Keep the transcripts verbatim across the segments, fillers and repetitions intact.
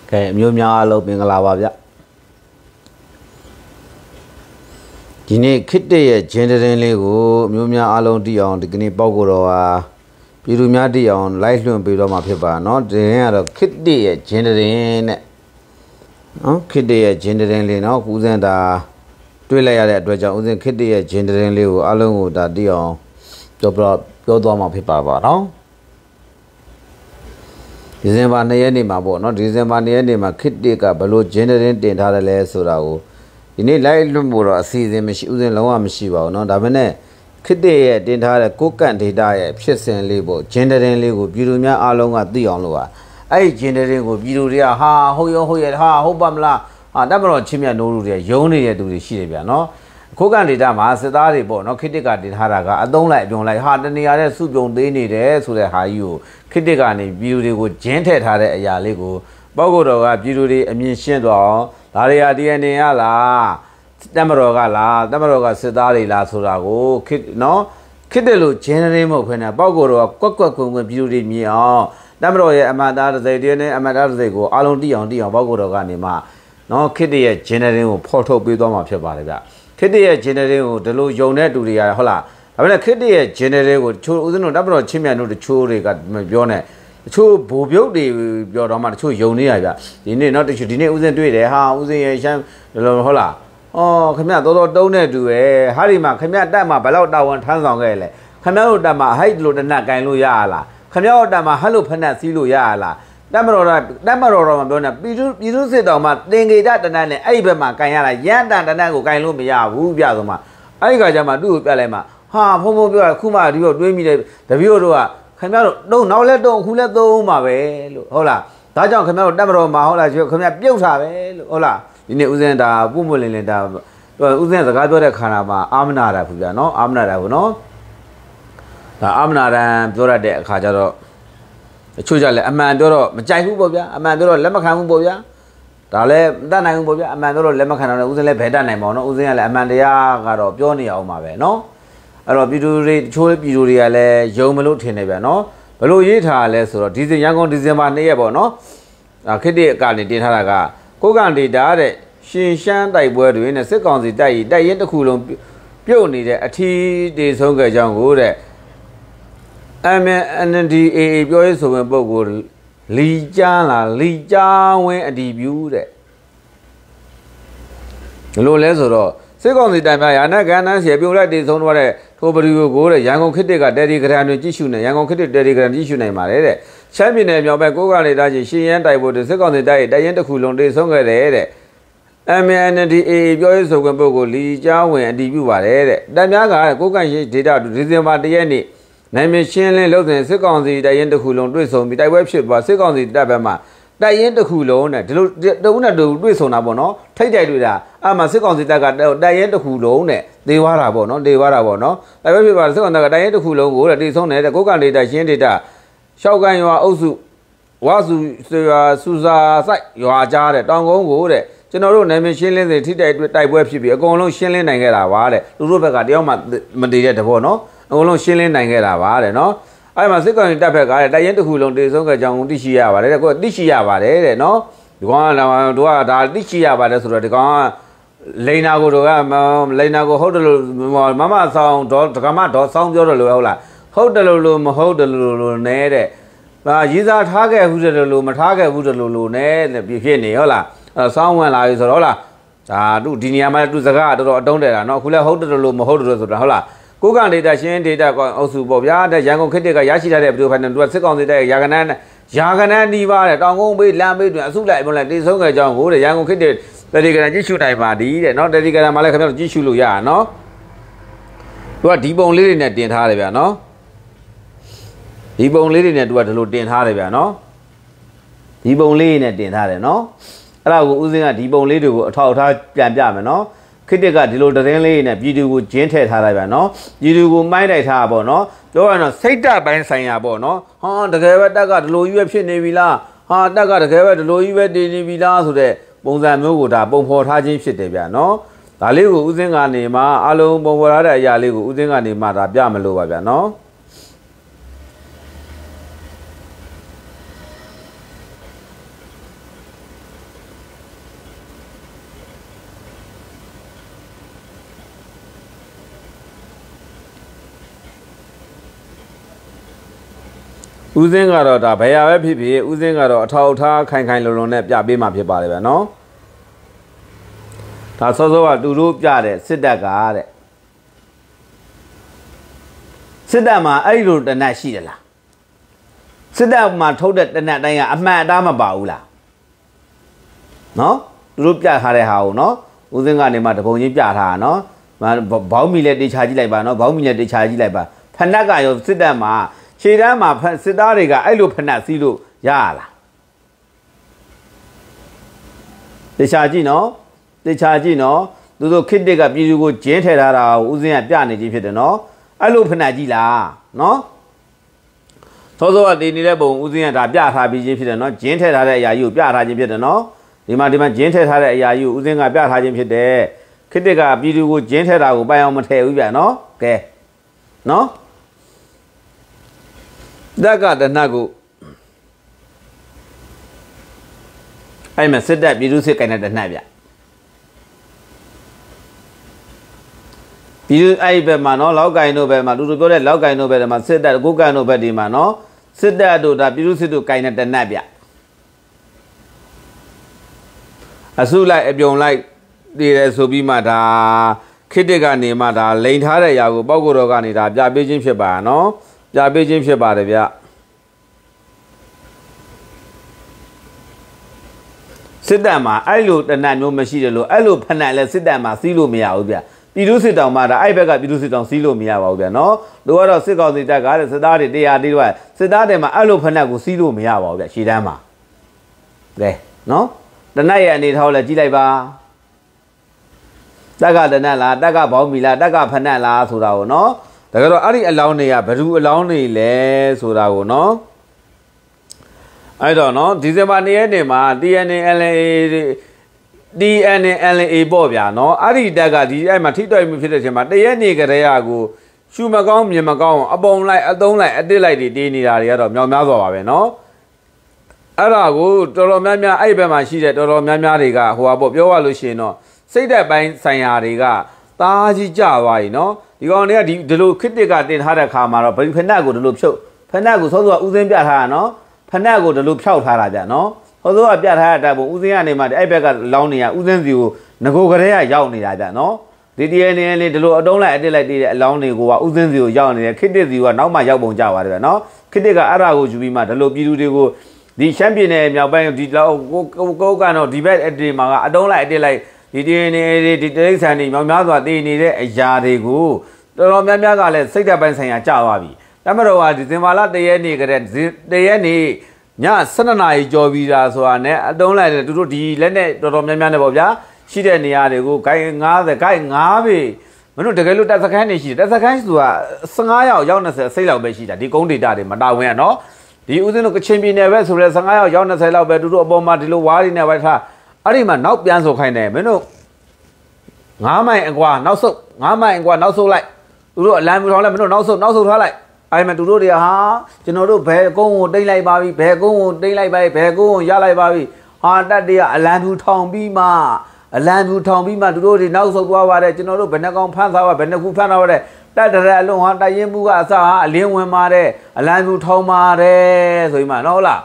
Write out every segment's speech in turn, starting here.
cái nhiều nhà lâu mình là bao giờ chỉ này khít đấy trên đây này có nhiều nhà alo đi on thì cái này bao gồm là ví dụ nhà đi on lại luôn bây giờ mà phải bảo nó thế là khít đấy trên đây này nó khít đấy trên đây này nó cũng rất là đối lại là đối象cũng khít đấy trên đây này có alo cũng đã đi on cho bao cho đó mà phải bảo bảo nó December này này mà bộ nó December này này mà khít đấy cả bao lâu trên đây tiền thà là số nào ini lại luôn bộ rồi season mình chịu lâu mà chịu vào nó đã bên này khi để đến thà là cố gắng thì đại phát sinh lấy bộ generation lấy bộ ví dụ như alo ngã tiêu ông luôn à ai generation của ví dụ như ha hoi hoi ha hoi băm la à đã bao giờ chim ya nô rồi giống như vậy tụi xí đấy nó cố gắng thì đã mà sẽ ta thì bộ nó khi để cả thì thà là cả đông lại đông lại ha đến nhà đấy sụp đông đến này đấy sụp lại hay yêu khi để cả này ví dụ như của gen thế thà đấy nhà lấy của bao gồm rồi ví dụ như em nhìn xem đóဒါရီယာ D N A ကလားတက်မတော်ကလားတက်မတော်ကစစ်သားတွေလားဆိုတာကိုခစ်နော်ခစ်တယ်လို့ generate မဟုတ်ခွင့်နဲ့ပေါက်ကိုတော့ကွက်ကွက်ခွင်ခွင်ပြည်သူတွေမြင်အောင်တက်မတော်ရဲ့အမှန်တရားတစ်စိတ်တည်းနဲ့အမှန်တရားတစ်စိတ်ကိုအားလုံးသိအောင်သိအောင်ပေါက်ကိုတော့ကနေမှနော်ခစ်တဲ့ရဲ့ generate ကိုဖော်ထုတ်ပေးသွားမှာဖြစ်ပါတယ်ဗျခစ်တဲ့ရဲ့ generate ကိုဒီလိုယုံတဲ့တူတွေကဟုတ်လားဒါပေမဲ့ခစ်တဲ့ရဲ့ generate ကိုချိုးဦးစင်းတို့တက်မတော်ချင်းမြန်တို့တချိုးတွေကပြောနေတချို့ဘိုလ်ပြုတ်တွေပြောတော့မှတချို့ယုံနေရဗျဒီနေ့เนาะတချို့ဒီနေ့ဦးစင်းတွေ့တယ်ဟာဦးစင်းရဲ့ရှမ်းဟုတ်လားအော်ခင်ဗျတော်တော်တုံးတဲ့တူရဲ့ဟာဒီမှာခင်ဗျတက်မှာဘယ်လောက်တာဝန်ထမ်းဆောင်ခဲ့လဲခင်ဗျတို့တက်မှာဟိုက်လို့တနတ်ကင်လို့ရရလားခင်ဗျတို့တက်မှာဟက်လို့ဖက်နဲ့စီးလို့ရရလားတက်မတော်တော့တက်မတော်တော့မပြောနဲ့ပြည်သူပြည်သူစစ်တော်မှာတင်ကေတတနတ်နဲ့အဲ့ဒီဘက်မှာကင်ရလားရန်တန်တနတ်ကိုကင်လို့မရဘူးပြဆိုမှအဲ့ဒီကကြမှာသူ့ကိုပြလိုက်မှာဟာဖုံဖုံပြောရခုမှဒီတော့တွေးမိတယ်တပည့်တို့ကခင်ဗျားတို့တော့နောက်လဲတော့ခုလဲသုံးမှာပဲလို့ဟုတ်လားဒါကြောင့်ခင်ဗျားတို့တက်မတော်မှာဟုတ်လားခင်ဗျားပြုတ်တာပဲလို့ဟုတ်လားဒီနေ့ဦးစင်းဒါပုမွလင်းလင်းဒါဦးစင်းစကားပြောတဲ့ခါနာမှာအာမနာတာဘူးဗျာနော်အာမနာတာဘူးနော်ဒါအာမနာတန်ပြောရတဲ့အခါကျတော့အချို့ကြလဲအမှန်ပြောတော့မကြိုက်ဘူးပေါ့ဗျာအမှန်ပြောတော့လက်မခံဘူးပေါ့ဗျာဒါလည်းမတတ်နိုင်ဘူးပေါ့ဗျာအမှန်ပြောတော့လက်မခံတော့ဦးစင်းလည်းဘယ်တတ်နိုင်ပါ့နော်ဦးစင်းကလည်းအမှန်တရားကတော့ပြောနေအောင်ပါပဲနော်အဲ့တော့ပြည်သူတွေချိုးပြည်သူတွေကလည်းယုံမလို့ထင်နေဗျာနော်ဘလို့ရေးထားလဲဆိုတော့ဒီဇင်ရန်ကုန်ဒီဇင်ဘာနှစ်ရက်ပေါ့နော်ခစ်တဲ့ကနေတင်ထားတာကကိုကန်ဒေတာတဲ့ရှင်ရှမ်းတိုက်ပွဲတွေနဲ့စစ်ကောင်စီတိုက်ရင်တိုက်ရင်တစ်ခုလုံးပြုတ်နေတဲ့အထီးတေဆုံးခဲ့ကြောင်းကိုတဲ့ M N D A A ပြောရေးဆိုဝင်ပုဂ္ဂိုလ်လီကျန်းလားလီကျန်းဝင်းအဒီပြူတဲ့ဘလို့လဲဆိုတော့စစ်ကောင်စီတိုင်ပြရာနဲ့ကန်းနန်းစီပြုတ်လိုက်တေဆုံးသွားတဲ့ထိုပရီကိုတဲ့ရန်ကုန်ခေတ်ကတယ်ဒီဂရန်တွေကြည့်ရှုနေရန်ကုန်ခေတ်တယ်ဒီဂရန်ကြည့်ရှုနိုင်ပါတယ်တဲ့ချမ်းပြည်နယ်မြောက်ဘက်ကိုကလေတာကြီးရှင်းရန်တိုက်ဖို့စစ်ကောင်စီတိုက်ရဲ့တိုက်ရင်တစ်ခုလုံးတေဆုံးခဲ့တယ်တဲ့ M N D A ပြောရေးဆိုခွင့်ပုဂ္ဂိုလ်လီကြားဝင်အတည်ပြုပါတယ်တဲ့တပ်များကကိုကန့်ရေးဒေတာဒီဇင်ဘာတရက်နေ့နိုင်မရှင်းလင်းလုပ်တဲ့စစ်ကောင်စီတိုက်ရင်တစ်ခုလုံးတွေ့ဆုံပြီးတိုက်ပွဲဖြစ်သွားစစ်ကောင်စီတပ်ဘက်မှာတိုက်ရင်တစ်ခုလုံးနဲ့ဒီလိုတုံးနဲ့တူတွေ့ဆုံတာပေါ့နော်ထိတ်တိုက်တွေ့တာအမှစစ်ကောင်စီတပ်ကတိုက်ရင်တစ်ခုလုံးနဲ့သေသွားတာပေါ့နော်သေသွားတာပေါ့နော်တိုက်ပွဲဖြစ်သွားစစ်ကောင်စီကတိုက်ရင်တစ်ခုလုံးကိုတဲ့တေဆုံးနေတဲ့ကိုကန့်ဒေတာရှင်းဒေတာရှောက်ကန်ရွာအုပ်စုဝါစုရွာစူစာစိုက်ရွာကြားတဲ့တောင်ကုန်းကိုတဲ့ကျွန်တော်တို့နာမည်ရှင်းလင်းစေထိတိုက်တိုက်ပွဲဖြစ်ပြီးအကုန်လုံးရှင်းလင်းနိုင်ခဲ့တာပါတဲ့သူတို့ဘက်ကတယောက်မှမတည်တဲ့တဘောနော်အကုန်လုံးရှင်းလင်းနိုင်ခဲ့တာပါတဲ့နော်အဲ့မှာစစ်ကောင်စီတပ်ဘက်ကတဲ့တိုက်ရင်တစ်ခုလုံးတေဆုံးခဲ့ကြောင်းသိရှိရပါတယ်တဲ့ကိုသိရှိရပါတယ်တဲ့နော်ဒီကောင်ကတို့ကဒါသိရှိရပါတယ်ဆိုတော့ဒီကောင်ကလိန်နာကိုတို့ကလိန်နာကိုဟုတ်တယ်လို့မမဆောင်တော့ဒကမတော့ဆောင်းပြောတယ်လို့ဟုတ်လားဟုတ်တယ်လို့လို့မဟုတ်တယ်လို့လို့နဲတဲ့ဟာရေးစားထားခဲ့ဘူးတယ်လို့မထားခဲ့ဘူးတယ်လို့လို့နဲပြဖြစ်နေဟုတ်လားအဲဆောင်းဝင်လာပြီဆိုတော့ဟုတ်လားဒါသူဒီနေရာမှာသူစကားတော်တော်အတုံးတယ်တာနော်အခုလဲဟုတ်တယ်လို့မဟုတ်တယ်လို့ဆိုတာဟုတ်လားကိုကန်ဒေတာရှင်းဒေတာကအုပ်စုပေါ့ဗျာတဲ့ရန်ကုန်ခေတ်ကရရှိထားတဲ့ဗီဒီယိုဖိုင်နဲ့သူကစစ်ကောင်စီတဲ့ရာကနန်းရာကနန်းနှီးပါတယ်တောင်ကုန်းပေးလမ်းပေးတွင်အစုလိုက်မလိုက်တေဆုံးခဲ့ကြောင်းကိုတဲ့ရန်ကုန်ခေတ်တဲ့တယ်လီဂရမ်ကြည့်ရှုနိုင်ပါသည်တဲ့နော်တယ်လီဂရမ်မှာလည်းခင်ဗျားတို့ကြည့်ရှုလို့ရတာနော်သူကဒီပုံလေးတွေနဲ့တင်ထားတယ်ဗျာနော်ဒီပုံလေးတွေနဲ့သူကဒီလိုတင်ထားတယ်ဗျာနော်ဒီပုံလေးနဲ့တင်ထားတယ်နော်အဲ့ဒါကိုဦးစင်းကဒီပုံလေးတွေကိုအထောက်အထားပြန်ပြမယ်နော်ခေတ္တကဒီလိုသတင်းလေးနဲ့ပြည်သူကိုဂျင်းထည့်ထားလိုက်ဗျာနော်ပြည်သူကိုမိုင်းတိုက်ထားပါတော့ပြောရတော့စိတ်ဓာတ်ပိုင်းဆိုင်ရာပေါ့နော်ဟာတကယ်ပဲတက်ကဒီလိုကြီးပဲဖြစ်နေပြီလားဟာတက်ကတကယ်ပဲဒီလိုကြီးပဲတည်နေပြီလားဆိုတဲ့ပုံစံမျိုးကိုဒါပုံဖော်ထားခြင်းဖြစ်တယ်ဗျာနော်ဒါလေးကိုဦးစင်းကနေမှအလုံးပုံဖော်ထားတဲ့အရာလေးကိုဦးစင်းကနေမှဒါပြမလို့ပါဗျာနော်ဦးစင်းကတော့ဒါဘယ်ရပဲဖြစ်ဖြစ်ဦးစင်းကတော့အထောက်ထားခိုင်ခိုင်လုံလုံနဲ့ပြပေးမှဖြစ်ပါတယ်ဗျာနော်ဒါစောစောကသူတို့ပြတဲ့စစ်တပ်ကတဲ့စစ်တပ်မှာအဲ့လိုတနတ်ရှိတယ်လားစစ်တပ်မှာထုတ်တဲ့တနတ်တိုင်းကအမှန်အသားမပါဘူးလားနော်သူတို့ပြထားတဲ့ဟာကိုနော်ဦးစင်းကနေမှတပုံချင်းပြထားတာနော်ဘောင်းမီလည်းတေချာကြည့်လိုက်ပါနော်ဘောင်းမီလည်းတေချာကြည့်လိုက်ပါဖနက်ကရောစစ်တပ်မှာခြေတန်းမှာစစ်သားတွေကအဲ့လိုဖနက်စီးလို့ရရလားတေချာကြည့်နော်တေချာကြည့်နော်သူတို့ခစ်တစ်ကပြည်သူကိုကျင်းထည့်ထားတာကိုဦးစင်းကပြနေခြင်းဖြစ်တယ်နော်အဲ့လိုဖနက်ကြည့်လားနော်သောသောကတည်နေတဲ့ပုံဦးစင်းကဒါပြထားပြီးခြင်းဖြစ်တယ်နော်ကျင်းထည့်ထားတဲ့အရာကြီးကိုပြထားခြင်းဖြစ်တယ်နော်ဒီမှာဒီမှာကျင်းထည့်ထားတဲ့အရာကြီးကိုဦးစင်းကပြထားခြင်းဖြစ်တယ်ခစ်တစ်ကပြည်သူကိုကျင်းထည့်တာကိုပိုင်အောင်မထည့်ဘူးဗျာနော်ကဲနော်တက်ကတနတ်ကိုအဲ့မှာစစ်တပ်ပြည်သူစစ်ကိုင်တဲ့တနတ်ဗျပြည်သူအဲ့ဘက်မှာနော်လောက်ကိုင်တို့ဘက်မှာသူတို့ပြောတဲ့လောက်ကိုင်တို့ဘက်မှာစစ်တပ်ကိုကန်တို့ဘက်ဒီမှာနော်စစ်တပ်တို့ဒါပြည်သူစစ်တို့ကိုင်တဲ့တနတ်ဗျအစုလိုက်အပြုံလိုက်တည်တယ်ဆိုပြီးမှဒါခိတစ်ကနေမှဒါလိန်ထားတဲ့အရာကိုပေါက်ကိုတော်ကနေဒါပြပေးခြင်းဖြစ်ပါနော်ပြပေးခြင်းဖြစ်ပါတယ်ဗျစစ်တပ်မှာအဲ့လိုတနတ်မျိုးမရှိတယ်လို့အဲ့လိုဖနက်လဲစစ်တပ်မှာစီးလို့မရဘူးဗျပြည်သူစစ်တောင်မှဒါအဲ့ဘက်ကပြည်သူစစ်တောင်စီးလို့မရပါဘူးဗျနော်တို့ကတော့စစ်ကောင်စီတပ်ကတဲ့စစ်သားတွေတရားတီးတော့စစ်သားတွေမှာအဲ့လိုဖနက်ကိုစီးလို့မရပါဘူးဗျရှေ့တန်းမှာကဲနော်တနတ်ရဲ့အနေထားကိုလည်းကြည့်လိုက်ပါတက်ကတနတ်လားတက်ကဘောင်းမီလားတက်ကဖနက်လားဆိုတာကိုနော်ဒါကြတော့အဲ့ဒီအလောင်းတွေကဘယ်သူအလောင်းတွေလဲဆိုတာကိုနော်အဲ့တော့နော်ဒီဇင်ဘာနေ့ရက်နေ့မှာ T N A L A T N A L A ပေါ့ဗျာနော်အဲ့ဒီတက်ကဒီအဲ့မှာထိတွေ့မှုဖြစ်တဲ့အချိန်မှာတရက်နေ့ကတည်းကကိုရှူမကောင်းမြင်မကောင်းအပုံလိုက်အသုံးလိုက်အတစ်လိုက်တွေတင်းနေတာတွေကတော့မြောင်များစွာပါပဲနော်အဲ့ဒါကိုတော်တော်များများအဲ့ဘက်မှာရှိတဲ့တော်တော်များများတွေကဟိုဟာပေါ့ပြောရလို့ရှိရင်တော့စိတ်သက်ပိုင်းဆိုင်ရာတွေကတားကြီးကြသွားပြီနော်ဒီကောင်တွေကဒီဒီလိုခစ်တစ်ကတင်ထားတဲ့ခါမှာတော့ဖနက်ကိုဒီလိုဖြုတ်ဖနက်ကိုစောစောကဥစင်းပြထားတာနော်ဖနက်ကိုဒီလိုဖြောက်ထားတာဗျနော်စောစောကပြထားတဲ့အတိုင်းပုံဥစင်းကနေမှအဲ့ဘက်ကလောင်းနေရဥစင်းစီကိုငကိုကလေးကရောက်နေတာဗျနော်ဒီတည်းနေနေဒီလိုအတုံးလိုက်အတစ်လိုက်တည်တဲ့အလောင်းတွေကိုကဥစင်းစီကိုရောက်နေတယ်ခစ်တစ်စီကနောက်မှရောက်ပုံကြပါတယ်ဗျနော်ခစ်တစ်ကအဲ့ဒါကိုယူပြီးမှဒီလိုပြည်သူတွေကိုဒီရှမ်းပြည်နယ်မြောက်ပိုင်းဒီလောက်ကိုကိုကတော့ဒီဘက်အတေမှာကအတုံးလိုက်အတစ်လိုက်ဒီတည်းနေဒီတိရစ္ဆာန်တွေမြောင်များစွာတည်နေတဲ့အရာတွေကိုတော်တော်များများကလည်းစိတ်သက်ပိုင်းဆိုင်ရာကြာသွားပြီတမတော်ကဒီဇင်ဘာလတရက်နေ့ကတည်းတရက်နေ့ညဆယ်နှစ်နာရီကျော်ပြီးတာဆိုတာနဲ့အတုံးလိုက်တယ်သူတို့ဒီလက်နဲ့တော်တော်များများနဲ့ပေါ့ဗျာရှိတဲ့နေရာတွေကိုဂိုင်းငါးဆယ်ဂိုင်းငါးပေမင်းတို့တကယ်လို့တက်စခန်းနေရှိတယ်တက်စခန်းဆိုတာဆယ့်ငါးယောက်ရောက်၂၀စိတ်လောက်ပဲရှိတာဒီကုန်းဒေတာတွေမတာဝန်ရနော်ဒီဦးစင်းတို့ကချင်ပြည်နယ်ပဲဆိုရဲဆယ့်ငါးယောက်ရောက်၂၀လောက်ပဲသူတို့အပေါ်မှာဒီလိုဝါးရီနဲ့ပဲထားအဲ့ဒီမှာနောက်ပြန်ဆိုခိုင်းတယ်မင်းတို့ငါးမိုင်အကွာနောက်ဆုတ်ငါးမိုင်အကွာနောက်ဆုတ်လိုက်သူတို့အလံပြထောင်လိုက်မင်းတို့နောက်ဆုတ်နောက်ဆုတ်ထားလိုက်အဲ့မှာသူတို့တွေကဟာကျွန်တော်တို့ဘယ်ကုန်းကိုတိမ့်လိုက်ပါပြီဘယ်ကုန်းကိုတိမ့်လိုက်ပါပြီဘယ်ကုန်းကိုရလိုက်ပါပြီဟာတက်တရအလံပြထောင်ပြီးမှအလံပြထောင်ပြီးမှသူတို့တွေနောက်ဆုတ်သွားပါတယ်ကျွန်တော်တို့ဘယ်နှကောင်ဖမ်းသွားပါဘယ်နှခုဖမ်းသွားပါတဲ့တက်တရအလုံးဟာတရင်မှုကအစဟာအလင်းဝင်ပါတယ်အလံပြထောင်ပါတယ်ဆိုပြီးမှနော်ဟုတ်လား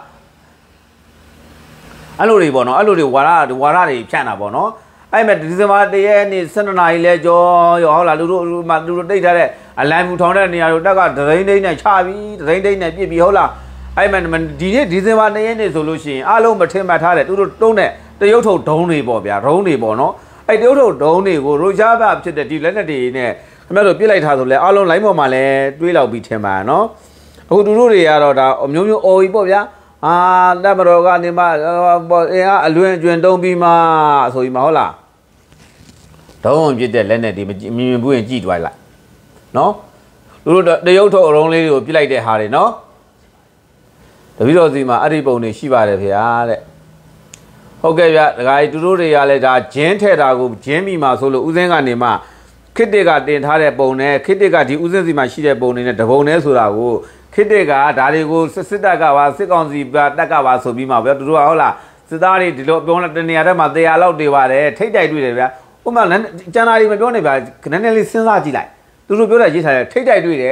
အဲ့လိုတွေပေါ့နော်အဲ့လိုတွေဝါရဝါရတွေဖြန့်တာပေါ့နော်အဲ့မဲ့ဒီဇင်ဘာတရက်နေ့ဆယ်နှစ်နာရီလဲကြောရောဟုတ်လားလူတို့မှလူတို့တိတ်ထားတဲ့အလံပြူထောင်တဲ့နေရာတို့တက်ကဒသိန်းဒိန်းနဲ့ချပြီးဒသိန်းဒိန်းနဲ့ပြစ်ပြီးဟုတ်လားအဲ့မဲ့ဒီနေ့ဒီဇင်ဘာတရက်နေ့ဆိုလို့ရှိရင်အားလုံးမထင်မှတ်ထားတဲ့သူတို့တုံးတဲ့တရုတ်ထုတ်ဒုံးတွေပေါ့ဗျာဒုံးတွေပေါ့နော်အဲ့တရုတ်ထုတ်ဒုံးတွေကိုရိုရှားဘဖြစ်တဲ့ဒီလက်နက်တွေနဲ့ခင်ဗျားတို့ပြစ်လိုက်ထားဆိုလဲအားလုံးလိုင်းပေါ်မှာလဲတွေးလောက်ပြီးထင်ပါနော်အခုသူတို့တွေကတော့ဒါအမျိုးမျိုးအော်ကြီးပေါ့ဗျာအာတက်မတော်ကနေမှပေါ့အင်းကအလွင်အကျွင်တုံးပြီးမှဆိုပြီးမှဟုတ်လားဒုံးပြစ်တဲ့လက်နဲ့ဒီမြင်မြင်ဘူးရင်ကြည့်သွားလိုက်နော်လူတို့တရုတ်ထုတ်အရုံးလေးတွေကိုပြစ်လိုက်တဲ့ဟာတွေနော်တပည့်တော်စီမှာအဲ့ဒီပုံတွေရှိပါတယ်ဖေဟာတဲ့ဟုတ်ကဲ့ဗျဒကာကြီးသူတို့တွေကလည်းဒါဂျင်းထဲတာကိုဂျင်းမိမှာဆိုလို့ဦးစင်းကနေမှခစ်တစ်ကတင်ထားတဲ့ပုံနဲ့ခစ်တစ်ကဒီဦးစင်းစီမှာရှိတဲ့ပုံတွေနဲ့တပုံနဲ့ဆိုတာကိုခစ်တစ်ကဒါတွေကိုစစ်တပ်ကပါစစ်ကောင်စီကတက်ကပါဆိုပြီးမှဗျသူတို့ကဟုတ်လားစစ်သားတွေဒီလိုပြောတဲ့တနေရာထဲမှာတရားလောက်တွေပါတယ်ထိတ်တိုက်တွေ့တယ်ဗျဥပမာကျန်တာတွေမပြောနေဗျနည်းနည်းလေးစဉ်းစားကြည့်လိုက်သူတို့ပြောတဲ့ရေးထားတဲ့ထိတ်တိုက်တွေ့တယ်တဲ့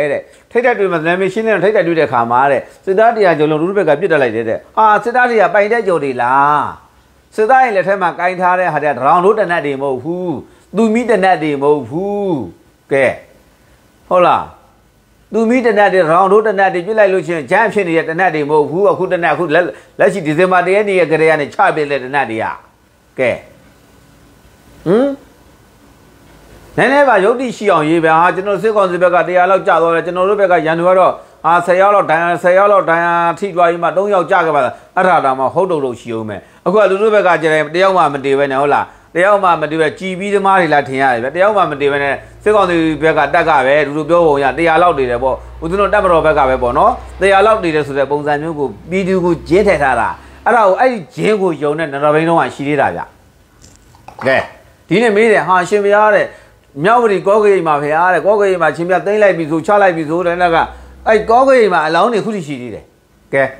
ထိတ်တက်တွေမှာနာမည်ရှင်းနေထိတ်တက်တွေတဲ့ခါမှာတဲ့စစ်သားတရားကျော်လုံးလူဘက်ကပြစ်တက်လိုက်တဲ့ဟာစစ်သားတွေကပိုင်တဲ့ကျော်တွေလားစစ်သားရဲ့လက်ထက်မှာကင်ထားတဲ့ဟာတဲ့ဒရောင်တို့တနတ်တွေမဟုတ်ဘူးသူမိတနတ်တွေမဟုတ်ဘူးကဲဟုတ်လားသူမိတနတ်တွေဒရောင်တို့တနတ်တွေပြစ်လိုက်လို့ချင်းဂျမ်းဖြစ်နေတဲ့တနတ်တွေမဟုတ်ဘူးအခုတနတ်အခုလက်ရှိဒီဇင်ဘာတရက်နေ့ရဲ့ကလေးကနေချပြတဲ့တနတ်တွေကကဲဟမ်နည်းနည်းပါရုပ်တိရှိအောင်ရေးပဲဟာကျွန်တော်စစ်ကောင်စီဘက်ကတရားလောက်ကြာသွားတယ်ကျွန်တော်တို့ဘက်ကရန်သူကတော့အာဆယ်ယောက်လောက်ဒိုင်ဆယ်ယောက်လောက်ဒိုင်ထိသွားပြီးမှသုံးယောက်ကြာခဲ့ပါလားအဲ့ဒါတောင်မှဟုတ်တုတ်လို့ရှိအောင်မယ်အခုကလူတို့ဘက်ကကျတယ်တယောက်မှမတည်ပဲနဲ့ဟုတ်လားတယောက်မှမတည်ပဲကြည်ပြီးသမားတွေလားထင်ရတယ်ဗျတယောက်မှမတည်ပဲနဲ့စစ်ကောင်စီဘက်ကတက်ကပဲလူတို့ပြောပုံရတရားလောက်တည်တယ်ပေါ့ဦးဇင်းတို့တပ်မတော်ဘက်ကပဲပေါ့နော်တရားလောက်တည်တယ်ဆိုတဲ့ပုံစံမျိုးကိုပြည်သူကိုဂျင်းထည့်ထားတာအဲ့ဒါကိုအဲ့ဒီဂျင်းကိုယုံတဲ့နတော်ဘိန်းတော့ရှိသေးတာဗျကဲဒီနေ့မေးတယ်ဟာရှင်ဗျာတဲ့မြောက်ဝတီကောကရိတ်မှာဖရားတဲ့ကောကရိတ်မှာချင်းပြသိမ့်လိုက်ပြီဆိုချလိုက်ပြီဆိုတဲ့နောက်ကအဲ့ကောကရိတ်မှာအလောင်းတွေခုထိရှိသေးတယ်ကဲ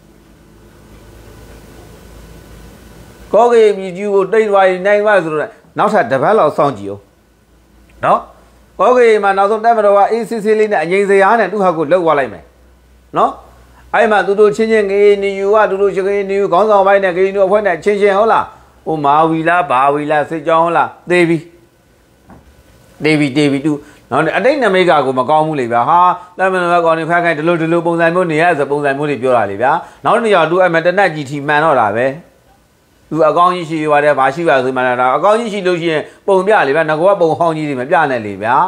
ကောကရိတ်မြည်ကျူကိုတိတ်သွားရင်နိုင်သွားဆိုတော့နောက်ထပ်တပတ်လောက်စောင့်ကြည့်အောင်နော်ကောကရိတ်မှာနောက်ဆုံးတက်မတော်ကအေးစစ်စစ်လေးနဲ့အငိမ့်စရာနဲ့သူ့ဟာကိုလောက်သွားလိုက်မယ်နော်အဲ့မှာသူတို့ချင်းချင်းငေးနေယူကသူတို့ချင်းငေးနေယူခေါင်းဆောင်ပိုင်းနဲ့ဂိမ်းတို့အဖွဲ့နဲ့ချင်းချင်းဟုတ်လားဟိုမာဝီလားဘာဝီလားစစ်ကြောင်းဟုတ်လားသေပြီဒေဗီဒေဗီတူနော်အတိတ်နမိတ်ကကိုမကောင်းဘူးလေဗျာဟာတမန်တော်ကောင်နေဖက်ခိုင်းဒီလိုဒီလိုပုံစံမျိုးနေရဆိုပုံစံမျိုးတွေပြောတာလေဗျာနောက်တစ်ယောက်သူအဲ့မှာတနက်ကြီးထီမှန်တော့တာပဲသူအကောင်းကြီးရှိရွာတယ်ဘာရှိပါဆိုမှလားအကောင်းကြီးရှိလို့ရှိရင်ပုံပြလေဗျာငကောကပုံဟောင်းကြီးတွေမပြနဲ့လေဗျာ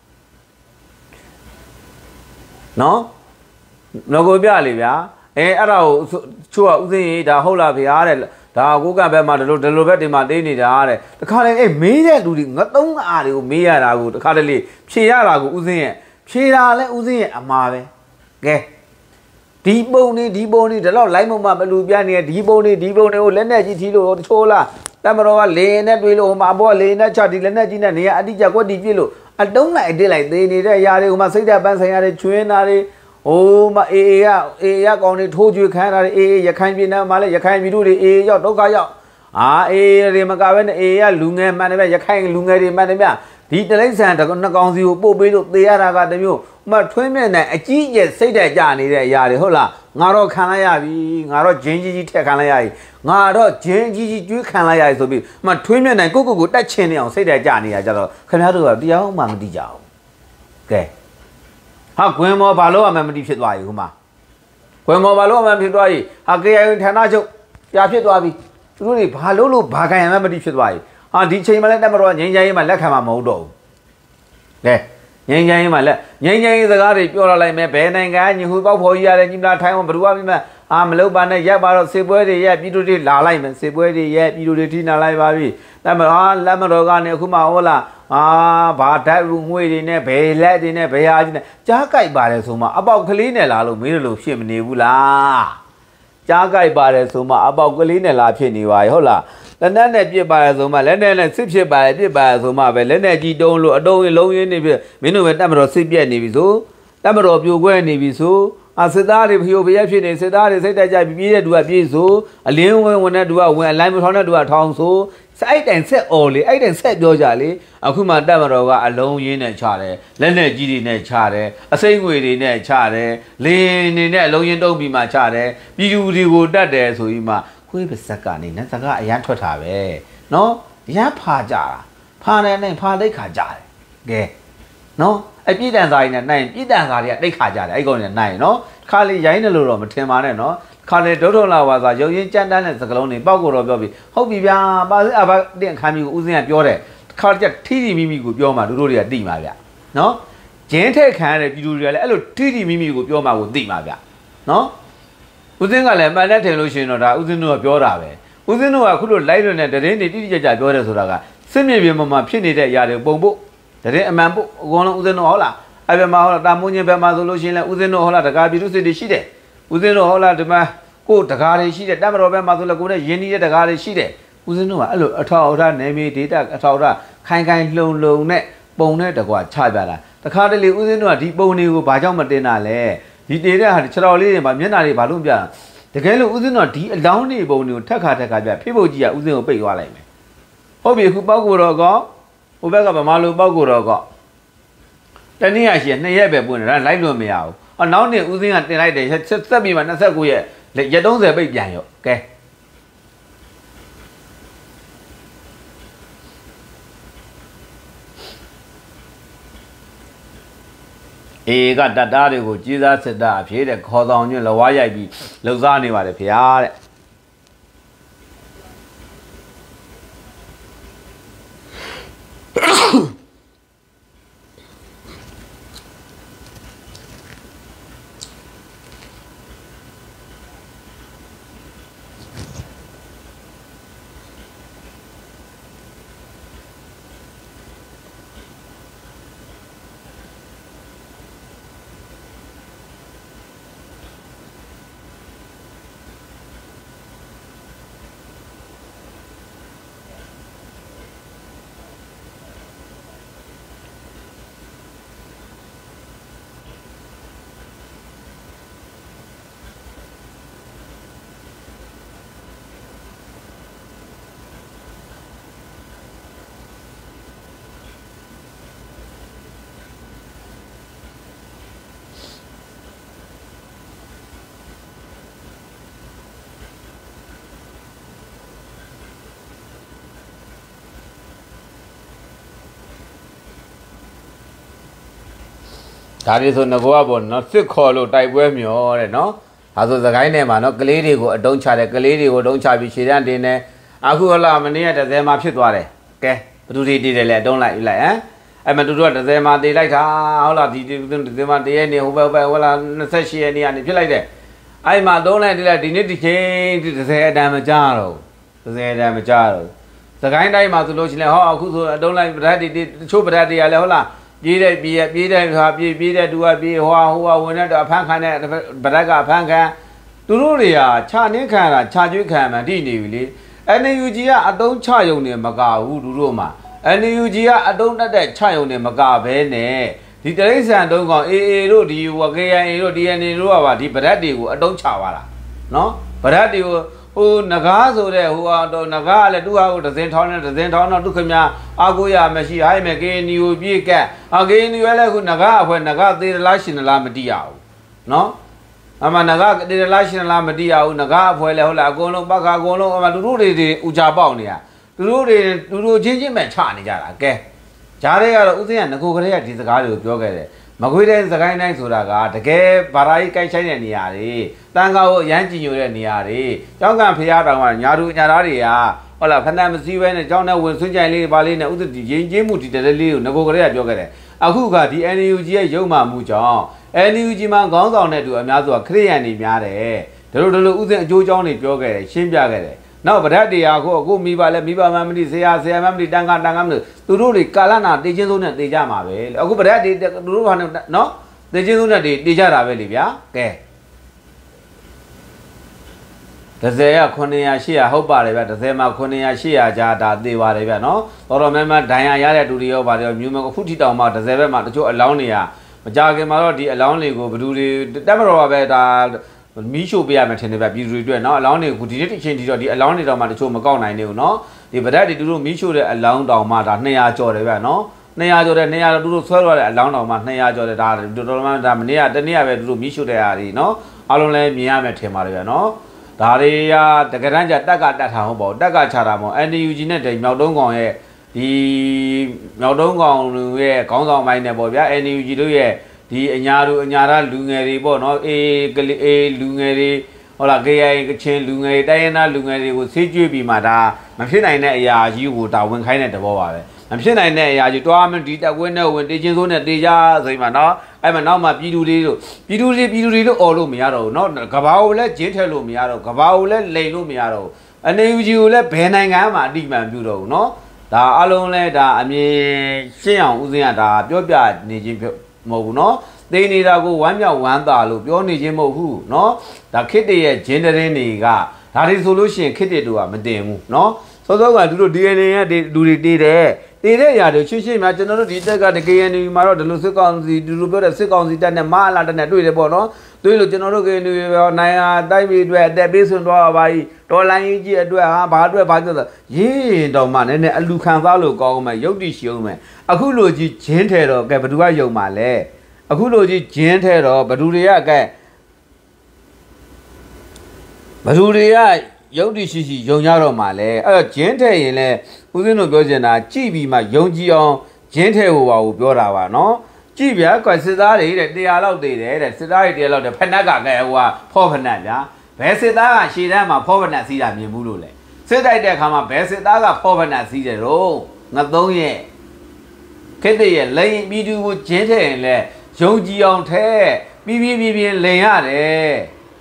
နော်ငကောပြလေဗျာအဲအဲ့ဒါကိုချို့ကဥသိရင်ဒါဟုတ်လားဗျာတဲ့ဒါကိုကဘက်မှာဒီလိုဒီလိုဘက်ဒီမှာတင်းနေတာတဲ့တခါလေအေးမေးတဲ့လူတွေငသုံးအားတွေကိုမေးရတာကိုတခါတလေဖြေရတာကိုဥစဉ်ရဲ့ဖြေတာလဲဥစဉ်ရဲ့အမှားပဲကဲဒီပုံနေဒီပုံနေဒီတော့လိုက်မမမလူပြနေဒီပုံနေဒီပုံနေကိုလက်နဲ့ကြီးထီလို့တချိုးလားတမတော်ကလေနဲ့တွေးလို့ဟိုမှာဘောလေနဲ့ချဒီလက်နဲ့ကြီးနဲ့နေရအတိကျကွက်တီပြစ်လို့အတုံးလိုက်အတစ်လိုက်သေးနေတဲ့ຢာတွေဟိုမှာစိတ်ဓာတ်ပန်းဆိုင်ရတဲ့ချွင်းတာတွေဟိုမအေအေရအေရကောင်တွေထိုးကြွေခံရတာအေအေရခိုင်ပြည်နယ်မှာလည်းရခိုင်ပြည်သူတွေအေရောက်ဒုက္ခရောက်အာအေတွေမကပဲနဲ့အေရလူငယ်မှန်တယ်ဗျရခိုင်လူငယ်တွေမှန်တယ်ဗျဒီတလိမ့်ဆန်နှစ်ကောင်စီကိုပို့ပေးလို့သေရတာကတမျိုးမထွင်းမြက်နဲ့အကြီးကျယ်စိတ်တက်ကြနေတဲ့အရာတွေဟုတ်လားငါတော့ခံလိုက်ရပြီငါတော့ဂျင်းကြီးကြီးထက်ခံလိုက်ရပြီငါတော့ဂျင်းကြီးကြီးကျွေးခံလိုက်ရပြီဆိုပြီးမထွင်းမြက်နဲ့ကိုကိုကိုတက်ချင်နေအောင်စိတ်တက်ကြနေရကြတော့ခင်ဗျားတို့ကတရားမှမသိကြအောင်ကဲဟာကွင်းမောဘာလို့အမှန်မတိဖြစ်သွားပြီဟိုမှာကွင်းမောဘာလို့အမှန်ဖြစ်သွားပြီဟာကေအိုင်ဌာနချုပ်ပြဖြစ်သွားပြီသူတို့တွေဘာလို့လို့ဘာခံရမှမတိဖြစ်သွားပြီဟာဒီချိန်မှလည်းတက်မတော်ငိမ့်ချိုင်းရေးမှာလက်ခံမှာမဟုတ်တော့ဘူးကဲငိမ့်ချိုင်းရေးမှာလက်ငိမ့်ချိုင်းရေးစကားတွေပြောလာလိုက်မယ်ဘယ်နိုင်ငံညီဟူပေါက်ဖော်ကြီးရတယ်ညီမလာထိုင်းအောင်ဘယ်သူကပြီးမှအာမလုပ်ပါနဲ့ရက်ပါတော့စေပွဲတွေရက်ပြည်သူတွေလာလိုက်မယ်စေပွဲတွေရက်ပြည်သူတွေထိနာလိုက်ပါပြီတက်မတော်ဟာလက်မတော်ကနေအခုမှဟုတ်လားအာဘာဓာတ်ရူငွေတွေနဲ့ဘယ်လက်တွေနဲ့ဘယ်ဟာကြီးနဲ့ကြားကြိုက်ပါတယ်ဆိုမှအပေါက်ကလေးနဲ့လာလို့မေးလို့ဖြစ်မနေဘူးလားကြားကြိုက်ပါတယ်ဆိုမှအပေါက်ကလေးနဲ့လာဖြစ်နေပါရဲ့ဟုတ်လားလက်နဲ့နဲ့ပြစ်ပါတယ်ဆိုမှလက်နဲ့နဲ့စစ်ဖြစ်ပါတယ်ပြစ်ပါတယ်ဆိုမှပဲလက်နဲ့ကြီးတုံးလို့အတုံးရင်လုံးရင်းနေပြီမင်းတို့ပဲတက်မတော်စစ်ပြက်နေပြီဆိုတက်မတော်ပြိုကွဲနေပြီဆိုအစစ်သားတွေဖျို့ဖျက်ဖြစ်နေစစ်သားတွေစိတ်တက်ကြပြီးပြေးတဲ့သူကပြေးဆိုအလင်းဝင်ဝင်တဲ့သူကဝင်အလိုင်းမထောင်းတဲ့သူကထောင်းဆိုအဲ့တိုင်ဆက်အော်လေအဲ့တိုင်ဆက်ပြောကြလေအခုမှတက်မတော်ကအလုံးရင်းနဲ့ချတယ်လက်နဲ့ကြီးတွေနဲ့ချတယ်အစိမ့်ငွေတွေနဲ့ချတယ်လင်းနေနဲ့အလုံးရင်းတုံးပြီးမှချတယ်ပြည်သူတွေကိုတတ်တယ်ဆိုပြီးမှခွေးပါဇက်ကနေနဲ့စကားအရန်ထွက်တာပဲနော်ရမ်းဖာကြတာဖာတယ်နဲ့ဖာလိတ်ခါကြတယ်ကဲနော်အပြည့်တန်စာကြီးနဲ့နိုင်ပြည့်တန်စာတွေကတိတ်ခါကြတယ်အဲ့ကောင်နဲ့နိုင်နော်ခါလေးရိုင်းတယ်လို့တော့မထင်ပါနဲ့နော်ခါလေဒုထုံလာပါစာရုပ်ရင်းကြမ်းတမ်းတဲ့စကလုံးတွေပောက်ကိုတော့ပြောပြီးဟုတ်ပြီဗျာပါစအဘတင်ခမ်းမျိုးကိုဦးစင်းကပြောတယ်ခါကြက်ထီတီမိမိကိုပြောမှတို့တို့တွေကတိမှာဗျနော်ဂျင်းထက်ခံရတဲ့ပြည်သူတွေကလည်းအဲ့လိုထီတီမိမိကိုပြောမှကိုတိမှာဗျနော်ဦးစင်းကလည်းမှန်တဲ့ထင်လို့ရှိရင်တော့ဒါဦးစင်းတို့ကပြောတာပဲဦးစင်းတို့ကခုလိုလိုက်လွန်တဲ့တရင်တွေတိတိကျကျပြောတယ်ဆိုတာကစစ်မြေပြင်မှာဖြစ်နေတဲ့အရာတွေပုံဖို့တရင်အမှန်ဖို့အကုန်လုံးဦးစင်းတို့ဟုတ်လားအဲ့ဘက်မှာဟုတ်လားတာမွန်းချင်းဘက်မှာဆိုလို့ရှိရင်လည်းဦးစင်းတို့ဟုတ်လားတကားပြည်သူစစ်တွေရှိတယ်ဦးစင်းတို့ဟုတ်လားဒီမှာကိုတကားတွေရှိတယ်တပ်မတော်ဘက်မှာဆိုလည်းကိုနဲ့ရင်းနှီးတဲ့တကားတွေရှိတယ်ဦးစင်းတို့ကအဲ့လိုအထောက်အထားနယ်မြေဒေတာအထောက်အထားခိုင်ခိုင်လုံလုံနဲ့ပုံနဲ့တကွာချပြတာတခါတလေဦးစင်းတို့ကဒီပုံတွေကိုဘာကြောင့်မတင်တာလဲဒီတေတဲ့ဟာခြေတော်လေးတွေမှာမျက်နှာတွေဘာလို့ပြတကယ်လို့ဦးစင်းတို့ကဒီအလောင်းတွေပုံတွေကိုထက်ခါထက်ခါပြဖေးဖို့ကြီးကဦးစင်းကိုပိတ်သွားလိုက်မယ်ဟုတ်ပြီအခုပောက်ကိုတော့ကောဟိုဘက်ကဗမာလူပောက်ကိုတော့ကောတနည်းအားဖြင့်နှစ်ရက်ပဲပွင့်တယ်ဒါလိုက်လို့မရဘူးဟောနောက်နေ့ဦးစင်းကတင်လိုက်တယ်ဆက်ပြီးမှ၂၉ရက်ရက်၃၀ပိတ်ပြန်ရောကဲအေကတတတွေကိုကြီးစားစစ်တာအဖြစ်တဲ့ခေါ်ဆောင်ညွန့်လဝါရိုက်ပြီးလှုပ်ရှားနေပါတယ်ဖေဟာတဲ့ဒါတွေဆိုငကောကပေါ့နော်စစ်ခေါ်လို့တိုက်ပွဲမျောတဲ့နော်ဒါဆိုစကိုင်းထဲမှာနော်ကလေးတွေကိုအတုံးချတယ်ကလေးတွေကိုအတုံးချပြီးခြေတန်းတင်တယ်အခုဟလာမနေ့ကတစ်စဲမှာဖြစ်သွားတယ်ကဲဘသူတွေတည်တယ်လဲအတုံးလိုက်လိုက်ဟမ်အဲ့မတူတို့ကတစ်စဲမှာတည်လိုက်တာဟုတ်လားဒီဒီတစ်စဲမှာတည်ရနေဟိုဘက်ဘက်ဟိုလာ၂၈ရက်နေ့ကနေဖြစ်လိုက်တယ်အဲ့မှာသုံးလိုက်တည်လိုက်ဒီနေ့ဒီချိန်ဒီတစ်စဲအတန်မကြတော့တစ်စဲအတန်မကြတော့စကိုင်းတိုင်းမှာဆိုလို့ရှိရင်ဟောအခုဆိုအတုံးလိုက်ပဓာတ်တွေတချို့ပဓာတ်တွေကလည်းဟုတ်လားပြေးတဲ့ပြေးရပြေးတဲ့ဟာပြေးပြေးတဲ့သူကပြေးဟိုဟာဟိုဟာဝင်တဲ့ဖန်ခံတဲ့ဗရက်ကဖန်ခံသူတို့တွေကခြာနှင်းခံတာခြာကျွေးခံမှတိနေပြီလေ အန် ယူ ဂျီ ကအတုံးချယုံနေမကဘူးသူတို့မှာ အန် ယူ ဂျီ ကအတုံးတက်တဲ့ချယုံနေမကဘဲနဲ့ဒီတရိษံတုံးကောင် အေ အေ တို့ဒီဝ ကေ အန် အေ တို့ ဒီ အန် အေ တို့ကပါဒီဗရက်တွေကိုအတုံးချသွားတာနော်ဗရက်တွေကိုဟိုနဂါးဆိုတဲ့ဟိုတော့နဂါးကလည်းသူ့ဟာကိုဒဇင်ထောင်းနဲ့ဒဇင်ထောင်းတော့ဒုက္ခများအာကိုရမရှိဟိုင်းမဲ့ ကေ အန် ယူ ပြေကက်အာ ကေ အန် ယူ လည်းခုနဂါးအဖွဲနဂါးသေးလားရှင်လားမတိရဘူးနော်အမနဂါးသေးလားရှင်လားမတိရဘူးနဂါးအဖွဲလည်းဟုတ်လားအကုန်လုံးပခါအကုန်လုံးအမသူတို့တွေဥကြပေါက်နေရသူတို့တွေသူတို့ချင်းချင်းပဲချနေကြတာကဲဂျားတွေကတော့ဥစဉ်ကငကိုကလေးကဒီစကားတွေကိုပြောခဲ့တယ်မကွေးတဲ့စကိုင်းတိုင်းဆိုတာကတကယ်ဘာသာရေးကိုက်ဆိုင်တဲ့နေရာတွေတန်ခါကိုအရန်ကြည်ညိုတဲ့နေရာတွေကျောင်းကဖျားတောင်ကညာသူညာသားတွေကဟုတ်လားဖဏမစည်းပဲနဲ့ကျောင်းနဲ့ဝင်ဆွန့်ကြိုင်လေးပါလေးနဲ့ဥဒတိရင်ကျေးမှုဒီတလေးလေးကိုငကိုကလေးကပြောခဲ့တယ်အခုကဒီ အန် ယူ ဂျီ ရဲ့ရုံမှမှုကြောင့် အန် ယူ ဂျီ မှာခေါင်းဆောင်တဲ့သူအများစုကခရိယန်တွေများတယ်ဒါလိုဒါလိုဥစဉ်အကျိုးကြောင်းတွေပြောခဲ့တယ်ရှင်းပြခဲ့တယ်နောက်ဗဒတ်တရားကိုအခုမိဘလည်းမိဘမှမသိဆရာဆရာမှမသိတန်ခါတန်ခါမသိသူတို့တွေကာလနာတေချင်းဆုံးနဲ့တေကြမှာပဲအခုဗဒတ်တွေသူတို့ဘာနော်တေချင်းဆုံးနဲ့တေတေကြတာပဲလေဗျာကဲတစ်စဲကခုနှစ်ရာရှစ်ရာဟုတ်ပါတယ်ဗျတစ်စဲမှာခုနှစ်ရာရှစ်ရာကြာဒါသေပါတယ်ဗျနော်တော်တော်များများဒဏ်ရာရတဲ့တူတွေရောပါတယ်မြူမအခုထိတောင်မှတစ်စဲဘက်မှာတချို့အလောင်းတွေကမကြခင်မှာတော့ဒီအလောင်းတွေကိုဘယ်သူတွေတက်မတော်ပါပဲဒါမီးရှို့ပေးရမယ်ထင်တယ်ဗျပြည်သူတွေအတွက်နော်အလောင်းတွေကိုဒီနေ့တစ်ချိန်ထိတော့ဒီအလောင်းတွေတောင်မှတချို့မကောက်နိုင်နေဘူးနော်ဒီဗဒတ်တွေသူတို့မီးရှို့တဲ့အလောင်းတောင်မှဒါနှစ်ရာကျော်တယ်ဗျနော်နှစ်ရာကျော်တယ်နှစ်ရာသူတို့ဆွဲသွားတဲ့အလောင်းတောင်မှနှစ်ရာကျော်တယ်ဒါတော်တော်များဒါမနေ့ကတနေ့ကပဲသူတို့မီးရှို့တဲ့ဟာတွေနော်အားလုံးလည်းမြင်ရမယ်ထင်ပါတယ်ဗျနော်ဒါတွေကတကယ်တမ်းကျတက်ကတတ်ထားဟုတ်ပေါ့တက်ကချတာပေါ့ အန် ယူ ဂျီ နဲ့တိမ်မြောက်တုံးကောင်ရဲ့ဒီမြောက်တုံးကောင်ရဲ့ခေါင်းဆောင်ပိုင်းနဲ့ပေါ့ဗျာ အန် ယူ ဂျီ တို့ရဲ့ဒီအညာတို့အညာသားလူငယ်တွေပေါ့နော်အေးကလေးအေးလူငယ်တွေဟုတ်လား ကေ အိုင် ကချင်းလူငယ်တိုင်းရင်းသားလူငယ်တွေကိုဆေးကျွေးပြီးမှဒါမဖြစ်နိုင်တဲ့အရာကြီးကိုဒါဝင်ခိုင်းတဲ့သဘောပါပဲမဖြစ်နိုင်တဲ့အရာကြီးတွားမဒီတက်ကွင်းနဲ့ဝင်တေချင်းစိုးနဲ့တေကြဆိုမှနော်အဲ့မှာနောက်မှပြည်သူတွေတို့ပြည်သူတွေပြည်သူတွေလို့អော်လို့မရတော့ဘူးနော်ကဘာကိုလည်းဂျင်းထက်လို့မရတော့ကဘာကိုလည်းလိန်လို့မရတော့ဘူး အန် ယူ ဂျီ ကိုလည်းဘယ်နိုင်ငံမှအတိမန်ပြုတော့ဘူးနော်ဒါအလုံးလဲဒါအမြင်ရှင်းအောင်ဦးစင်းကဒါပြောပြနေခြင်းမဟုတ်ဘူးနော်သိနေတာကိုဝမ်းမြောက်ဝမ်းသာလို့ပြောနေခြင်းမဟုတ်ဘူးเนาะဒါခစ်တရဲ့ဂျင်းတရင်တွေကဒါတွေဆိုလို့ရှိရင်ခစ်တတို့ကမတင်ဘူးเนาะစောစောကသူတို့ ဒီ အန် အေ ရဲ့လူတွေတေးတယ်တေးတဲ့အရာတွေရှင်းရှင်းများကျွန်တော်တို့ဒီတက်ကတ ကေ အန် ယူ မှာတော့ဒီလိုစစ်ကောင်စီဒီလိုပြောတဲ့စစ်ကောင်စီတက်နဲ့မဟာလာတက်နဲ့တွေ့တယ်ပေါ့เนาะတွေးလို့ကျွန်တော်တို့ကနေနိုင်ငံတိုက်ပြီးအတွက်အသက်ပေးဆွသွားပါပြီဒေါ်လာကြီးအတွက်ဟာဘာအတွက်ဘာပြောရေးတော့မှနည်းနည်းအလူခံစားလို့ကောင်းမယ်ရုပ်တည်ရှုံးမယ်အခုလိုကြီးဂျင်းထဲတော့ကဲဘသူကယုံပါလဲအခုလိုကြီးဂျင်းထဲတော့ဘသူတွေကကဲဘသူတွေကရုပ်တည်ရှိရှိယုံကြတော့မှလဲအဲ့တော့ဂျင်းထဲရင်လဲဦးဇင်းတို့ပြောချင်တာကြည်ပြီးမှယုံကြည်အောင်ဂျင်းထဲဟိုပါကိုပြောတာပါနော်ကြည့်ဗျာကွာစစ်သားတွေတဲ့တရားလောက်တည်တယ်တဲ့စစ်သားတွေတရားလောက်တဲ့ဖက်နက်ကကဲဟိုကဖောဖက်နက်ဗျာဘယ်စစ်သားကရှေ့တန်းမှာဖောဖက်နက်စီးတာမြင်ဘူးလို့လေစစ်တိုက်တဲ့အခါမှာဘယ်စစ်သားကဖောဖက်နက်စီးတယ်တော့ငါသုံးရဲ့ခက်တဲ့ရဲ့လိန်ပြီးသူကိုဂျင်းထဲရင်လဲယုံကြည်အောင်ထဲပြီးပြီးပြီးပြီးလိန်ရတယ်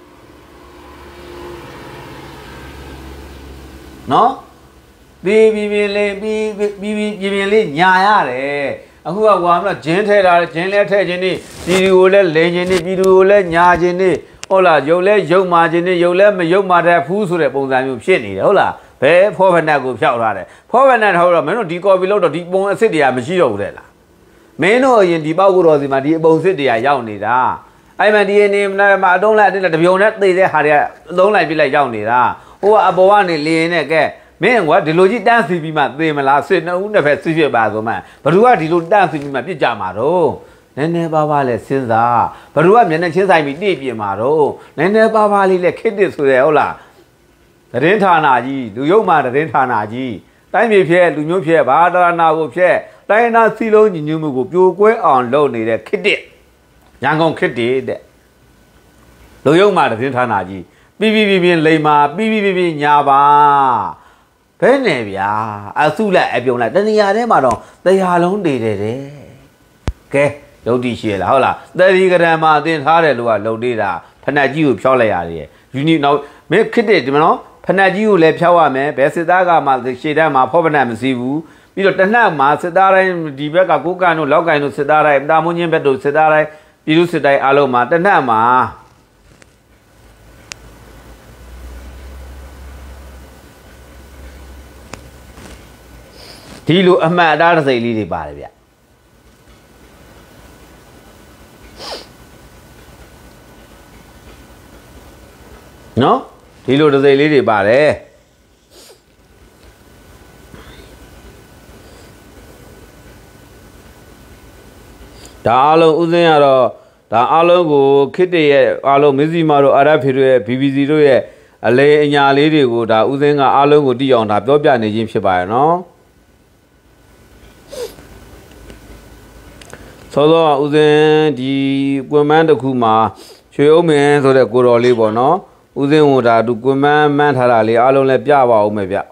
နော်ပြီးပြီးပြီးလိန်ပြီးပြီးပြီးပြီးလေးညာရတယ်အခုကဟွာမလားဂျင်းထဲတာဂျင်းလဲထဲခြင်းနေပြည်သူကိုလဲလိန်ခြင်းနေပြည်သူကိုလဲညာခြင်းနေဟုတ်လားရုပ်လဲရုပ်မာခြင်းနေရုပ်လဲမရုပ်မာတဲ့ဖူးဆိုတဲ့ပုံစံမျိုးဖြစ်နေတယ်ဟုတ်လားဘယ်ဖောဖက်နက်ကိုဖျောက်ထားတယ်ဖောဖက်နက်ထောက်တော့မင်းတို့ဒီကော်ပီလို့တော့ဒီပုံအစ်စ်တရားမရှိတော့ဘူးတဲ့လားမင်းတို့အရင်ဒီပေါက်ကိုတော်စီမှာဒီအပုံစစ်တရားရောက်နေတာအဲ့မှာဒီနေမှာအတုံးလိုက်အတင်းလိုက်တပြုံနဲ့သေတဲ့ဟာတွေကအသုံးလိုက်ပြလိုက်ရောက်နေတာဟိုကအပေါ်ကနေလေရင်နဲ့ကဲမင်းကွာဒီလိုကြီးတန်းစီပြီးမှသေမလားစစ်နှစ်ဦးနှစ်ဖက်စစ်ဖြစ်ပါဆိုမှဘ누구ကဒီလိုတန်းစီပြီးမှပြစ်ကြမှာတော့နည်းနည်းပါးပါးလဲစဉ်းစားဘ누구ကမျက်နှာချင်းဆိုင်ပြီးတိပြင်မှာတော့နည်းနည်းပါးပါးလေးလဲခစ်တစ်ဆိုရဲဟုတ်လားသတင်းဌာနကြီးလူရုပ်မှာသတင်းဌာနကြီးတိုင်းပြည်ဖြဲလူမျိုးဖြဲဘာသာနာကိုဖြဲတိုင်းနာစီလုံးညီညွတ်မှုကိုပြိုကွဲအောင်လုပ်နေတဲ့ခစ်တစ်ရန်ကုန်ခစ်တစ်တဲ့လူရုပ်မှာသတင်းဌာနကြီးပြီးပြီးပြီးလိမ်မာပြီးပြီးပြီးညာပါဘယ်နဲ့ဗျာအဆုလိုက်အပြုံလိုက်တဏှာထဲမှာတော့တရားလုံးတည်တယ်တဲ့ကဲရုပ်တည်ရှိရလားဟုတ်လားတတိကရံမှာအတင်ထားတယ်လို့ကလုံသေးတာဖဏတ်ကြီးကိုဖြောက်လိုက်ရတယ်ယူနီနောက်မင်းခစ်တဲ့ဒီမနော်ဖဏတ်ကြီးကိုလည်းဖြောက်ရမယ်ဘယ်စစ်သားကမှရှေ့တန်းမှာဖောဖဏတ်မစီဘူးပြီးတော့တနတ်မှာစစ်သားတိုင်းဒီဘက်ကကိုကန်တို့လောက်ကန်တို့စစ်သားတိုင်းတာမွန်းချင်းဘက်တို့စစ်သားတိုင်းပြည်သူစစ်တိုင်းအားလုံးမှာတနတ်မှာဒီလိုအမှတ်အသားတစ်စိတ်လေးတွေပါတယ်ဗျနော်ဒီလိုတစ်စိတ်လေးတွေပါတယ်ဒါအားလုံးဥစဉ်ရတော့ဒါအားလုံးကိုခစ်တရဲ့အားလုံးမစ္စည်းမတို့အာရဖီတို့ရဲ့ ဘီ ဘီ စီ တို့ရဲ့အလေအညာလေးတွေကိုဒါဥစဉ်ကအားလုံးကိုတည်အောင်ဒါပြောပြနေခြင်းဖြစ်ပါရဲ့နော်စောစောဥစဉ်ဒီကွန်မန်းတစ်ခုမှာရွှေဦးမင်းဆိုတဲ့ကိုတော်လေးပေါ့နော်ဥစဉ်ဟိုဒါသူကွန်မန်းမှန်းထားတာလေးအားလုံးလည်းပြပါဦးမယ်ဗျ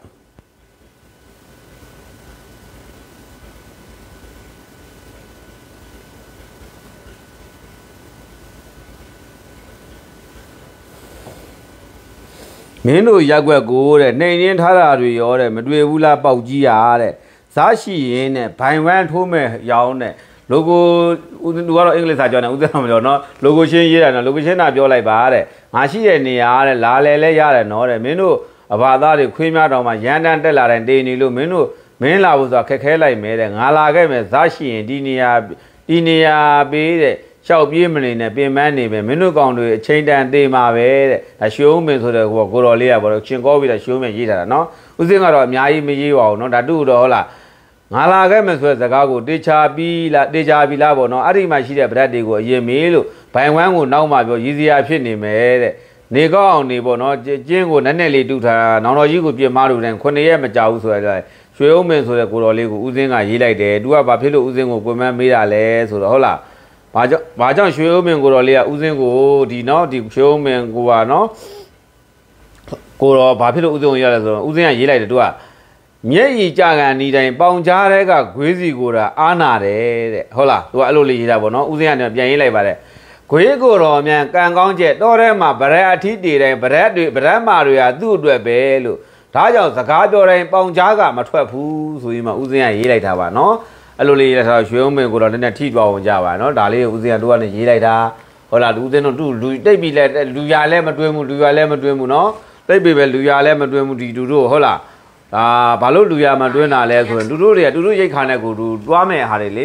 မင်းတို့ရက်ွက်ကိုတဲ့နှိမ်ရင်းထားတာတွေရောတဲ့မတွေ့ဘူးလားပေါက်ကြီးရတဲ့ဇာရှိရင်တဲ့ဘိုင်ဝမ်ထိုးမဲ့ရောင်းတဲ့လိုကိုဦးသူကတော့အင်္ဂလိပ်စာပြောနေဦးသားမပြောနော်လိုကိုရှင်းရေးတာနော်လိုကိုရှင်းတာပြောလိုက်ပါတဲ့ငါရှိတဲ့နေရာတဲ့လာလဲလဲရတယ်နော်တဲ့မင်းတို့အဘာသားတွေခွေးများတောင်မှရန်တန်းတက်လာတဲ့တေနေလို့မင်းတို့မင်းလာဖို့ဆိုတာခက်ခဲလိုက်မဲတဲ့ငါလာခဲ့မယ်ဇာရှိရင်ဒီနေရာဒီနေရာပေးတဲ့ရှောက်ပြေးမနေနဲ့ပင်ပန်းနေပဲမင်းတို့ကောင်တွေအချိန်တန်သေးမှာပဲတဲ့ဒါရွှေဦးမင်းဆိုတဲ့ဟိုကိုတော်လေးကဘောချင်းကောပြီးတာရွှေဦးမင်းရေးထားတာနော်ဦးစင်းကတော့အများကြီးမရေးပါဘူးနော်ဒါတူတော့ဟုတ်လားငါလာခဲ့မယ်ဆိုတဲ့စကားကိုတေချာပြီးလားတေချာပြီးလားပေါ့နော်အဲ့ဒီမှာရှိတဲ့ဗရက်တွေကိုအရင်မေးလို့ဘိုင်ဝမ်းကိုနောက်မှပြောရည်စရာဖြစ်နေမယ်တဲ့နေကောင်းအောင်နေပေါ့နော်ကျင်းကိုနက်နက်လေးတူထားတာနောင်တော်ကြီးကိုပြင်မလို့တဲ့ခုနှစ်ရက်မကြောက်ဘူးဆိုတော့ရွှေဦးမင်းဆိုတဲ့ကိုတော်လေးကိုဦးစင်းကရေးလိုက်တယ်သူကဘာဖြစ်လို့ဦးစင်းကိုကိုမန်းမေးတာလဲဆိုတော့ဟုတ်လားဘာကြောင့်ဘာကြောင့်ရွှေဦးမင်းကိုတော်လေးကဦးစင်းကိုဒီနော်ဒီရွှေဦးမင်းကိုကနော်ကိုတော်ဘာဖြစ်လို့ဦးစင်းကိုရလဲဆိုတော့ဦးစင်းကရေးလိုက်တယ်သူကမျက်ရည်ကြကန်ဤတိုင်းပေါင်ကြားတဲ့ကဂွေးစီကိုတာအားနာတယ်တဲ့ဟုတ်လားသူကအဲ့လိုလေးရေးတာပေါ့နော်ဦးစင်းကပြန်ရေးလိုက်ပါတယ်ဂွေးကိုတော်မြန်ကံကောင်းချက်တော့ထဲမှာဗရက်အထီးတည်တိုင်းဗရက်တွေဗရက်မာတွေကသူ့အတွက်ပဲလို့ဒါကြောင့်စကားပြောတိုင်းပေါင်ကြားကမထွက်ဘူးဆိုပြီးမှဦးစင်းကရေးလိုက်တာပါနော်အဲ့လိုလေးရေးလိုက်တာရွှေဦးမင်းကိုတော်လည်းထိသွားအောင်ကြပါနော်ဒါလေးဦးစင်းကတို့ကနေရေးလိုက်တာဟုတ်လားဦးစင်းတို့သူ့လူတိတ်ပြီးလဲလူရလဲမတွင်းဘူးလူရလဲမတွင်းဘူးနော်တိတ်ပြီးပဲလူရလဲမတွင်းဘူးဒီသူတို့ဟုတ်လားဒါဘာလို့လူရမှာတွင်းတာလဲဆိုရင်သူတို့တွေကသူတို့ရိတ်ခါနဲ့ကိုသူတွားမဲ့ဟာတွေလေ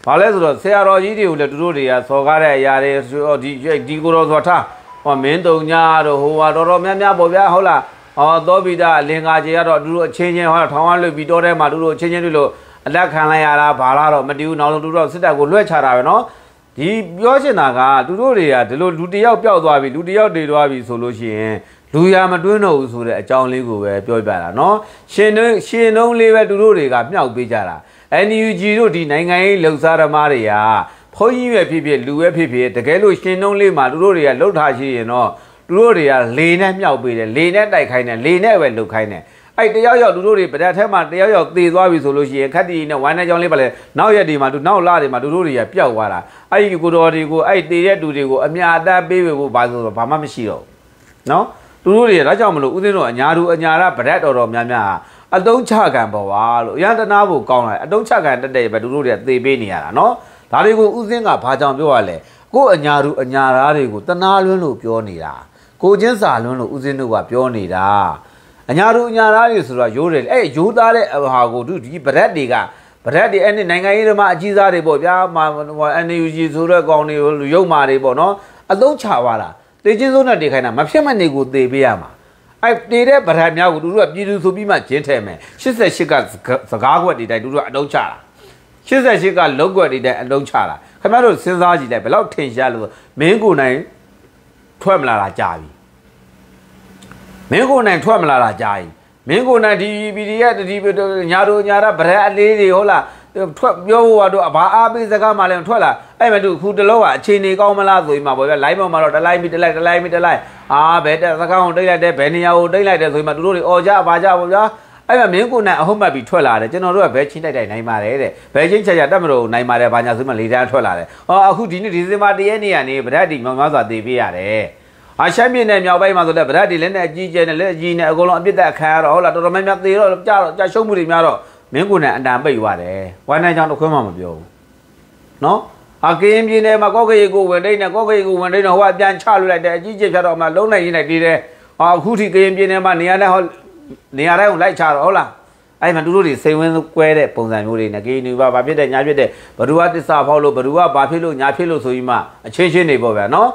ဘာလဲဆိုတော့ဆရာတော်ကြီးတွေကိုလည်းသူတို့တွေကစော်ကားတဲ့အရာတွေဒီဒီကိုတော်ဆိုတာဟောမင်းတုံညာတို့ဟိုဟာတော်တော်များများပေါ့ဗျာဟုတ်လားဟောသောပိတာအလင်္ကာကြီးကတော့သူတို့အချင်းချင်းဟောထောင်ဝလွတ်ပြီးတော်ထဲမှာသူတို့အချင်းချင်းတွေ့လို့အလက်ခံလိုက်ရတာဘာလားတော့မတူဘူးနောက်ဆုံးသူတို့စစ်တပ်ကိုလွှဲချတာပဲနော်ဒီပြောချင်တာကသူတို့တွေကဒီလိုလူတယောက်ပျောက်သွားပြီလူတယောက်တည်သွားပြီဆိုလို့ရှိရင်လူရမတွင်းတော့ဘူးဆိုတဲ့အကြောင်းလေးကိုပဲပြောပြတာနော်ရှင်နှရှင်နှုံးလေးပဲသူတို့တွေကမြောက်ပေးကြတာ အန် ယူ ဂျီ တို့ဒီနိုင်ငံရေးလှုပ်ရှားသမားတွေကဘုန်းကြီးပဲဖြစ်ဖြစ်လူပဲဖြစ်ဖြစ်တကယ်လို့ရှင်နှုံးလေးမှာသူတို့တွေကလှုပ်ထားရှိရင်တော့သူတို့တွေကလေနဲ့မြောက်ပေးတယ်လေနဲ့တိုက်ခိုင်းတယ်လေနဲ့ပဲလှုပ်ခိုင်းတယ်အဲ့တယောက်ယောက်သူတို့တွေဗဒတ်ထဲမှာတယောက်ယောက်သေသွားပြီဆိုလို့ရှိရင်ခက်တီနဲ့ဝမ်းနဲ့ကြောင်းလေးပါလေနောက်ရက်ဒီမှာသူနောက်လာတွေမှာသူတို့တွေကပျောက်သွားတာအဲ့ဒီကိုတော်တွေကိုအဲ့တေတဲ့သူတွေကိုအမြအတမ်းပေးဖို့ဘာလို့ဆိုတော့ဘာမှမရှိတော့နော်သူတို့တွေဒါကြောင့်မလို့ဦးသိန်းတို့အညာသူအညာရဗဒတ်တော်တော်များများအတုံးချခံပေါ်ပါလို့ရန်တနာဖို့ကောင်းလာအတုံးချခံတက်တဲ့ပဲသူတို့တွေကသေပေးနေရတာနော်ဒါတွေကိုဦးသိန်းကဘာကြောင့်ပြောရလဲကိုအညာသူအညာသားတွေကိုတနာလွန်းလို့ပြောနေတာကိုချင်းစာလွန်းလို့ဦးသိန်းတို့ကပြောနေတာအညာသူအညာသားတွေဆိုတော့ရိုးတယ်အဲ့ရိုးသားတဲ့ဟာကိုသူဒီဗဒတ်တွေကဗဒတ်တွေအဲ့ဒီနိုင်ငံရေးသမားအကြီးစားတွေပေါ့ဗျာ အန် ယူ ဂျီ ဆိုတဲ့ကောင်တွေရုပ်မာတွေပေါ့နော်အသုံးချသွားတာတေချင်းစိုးနဲ့တေခိုင်းတာမဖြစ်မနေကိုသေပေးရမှာအဲ့တေတဲ့ဗဒတ်များကိုသူတို့ကပြည်သူဆိုပြီးမှဂျင်းထဲမယ်ရှစ်ဆယ့်ရှစ်ကစကားကွက်တွေတိုင်းသူတို့ကအတုံးချတာရှစ်ဆယ့်ရှစ်ကလုံးကွက်တွေတိုင်းအတုံးချတာခင်ဗျားတို့စဉ်းစားကြည့်လိုက်ဘယ်လောက်ထင်ရှားလို့မင်းကိုနိုင်ထွက်မလာတာကြာပြီမင်းကိုနိုင်ထွက်မလာတာကြာပြီမင်းကိုနိုင်ဒီပီဒီရဲ့ဒီညာတို့ညာရဗရက်အလေးတွေဟုတ်လားထွက်ပြောဖို့ကတော့ဘာအားပေးစကားမှလည်းထွက်လာအဲ့မဲ့သူခုတလောကအခြေအနေကောင်းမလားဆိုပြီးမှပေါ့ဗျာ live ပေါ်မှာတော့တလိုက်ပြီးတလိုက်တလိုက်ပြီးတလိုက်အာဘယ်တက်စကားကိုတိတ်လိုက်တယ်ဘယ်နေရာကိုတိတ်လိုက်တယ်ဆိုပြီးမှသူတို့တွေអော်ကြပါကြပေါ့ဗျာအဲ့မဲ့မင်းကိုနိုင်အဟုတ်မှတ်ပြီးထွက်လာတယ်ကျွန်တော်တို့ကဘယ်ချင်းတိုက်တိုက်နိုင်ပါတယ်တဲ့ဘယ်ချင်းချက်ချက်တက်မလို့နိုင်ပါတယ်ဘာညာဆိုမှလေတန်းထွက်လာတယ်ဟောအခုဒီနေ့ဒီဇင်ဘာတရက်နေ့ကနေဗရက်တီမြောင်များစွာတည်ပေးရတယ်အရှမ်းပြည်နယ်မြောက်ပိုင်းမှာဆိုတဲ့ဗရက်တီလည်းနဲ့အကြီးကျယ်နဲ့လည်းအကြီးနဲ့အကုန်လုံးအပြစ်တက်ခံရတော့ဟုတ်လားတော်တော်များများသေတော့ကြတော့ကြရှုံးမှုတွေများတော့မင်းကိုနဲ့အတန်ပိတ်သွားတယ်ဝမ်းနိုင်ကြောင်တစ်ခွန်းမှမပြောဘူးနော်အကင်းပြင်းထဲမှာကော့ကရိတ်ကိုဝင်တိတ်နဲ့ကော့ကရိတ်ကိုဝင်တိတ်တော့ဟိုကပြန်ချလွှတ်လိုက်တယ်အကြီးကျယ်ဖြတ်တော့မှလုံးလိုက်ရင်းလိုက်တည်တယ်အခုထိကရင်ပြင်းထဲမှာနေရာနဲ့ဟောနေရာတိုင်းကိုလိုက်ချတော့ဟုတ်လားအဲ့မှာသူတို့တွေစိတ်ဝင်ကွဲတဲ့ပုံစံမျိုးတွေနဲ့ကင်းနေပါဘာဖြစ်တဲ့ညာဖြစ်တဲ့ဘ누구ကတစ္ဆာဖောက်လို့ဘ누구ကဘာဖြစ်လို့ညာဖြစ်လို့ဆိုပြီးမှအချင်းချင်းနေပေါ့ဗျာနော်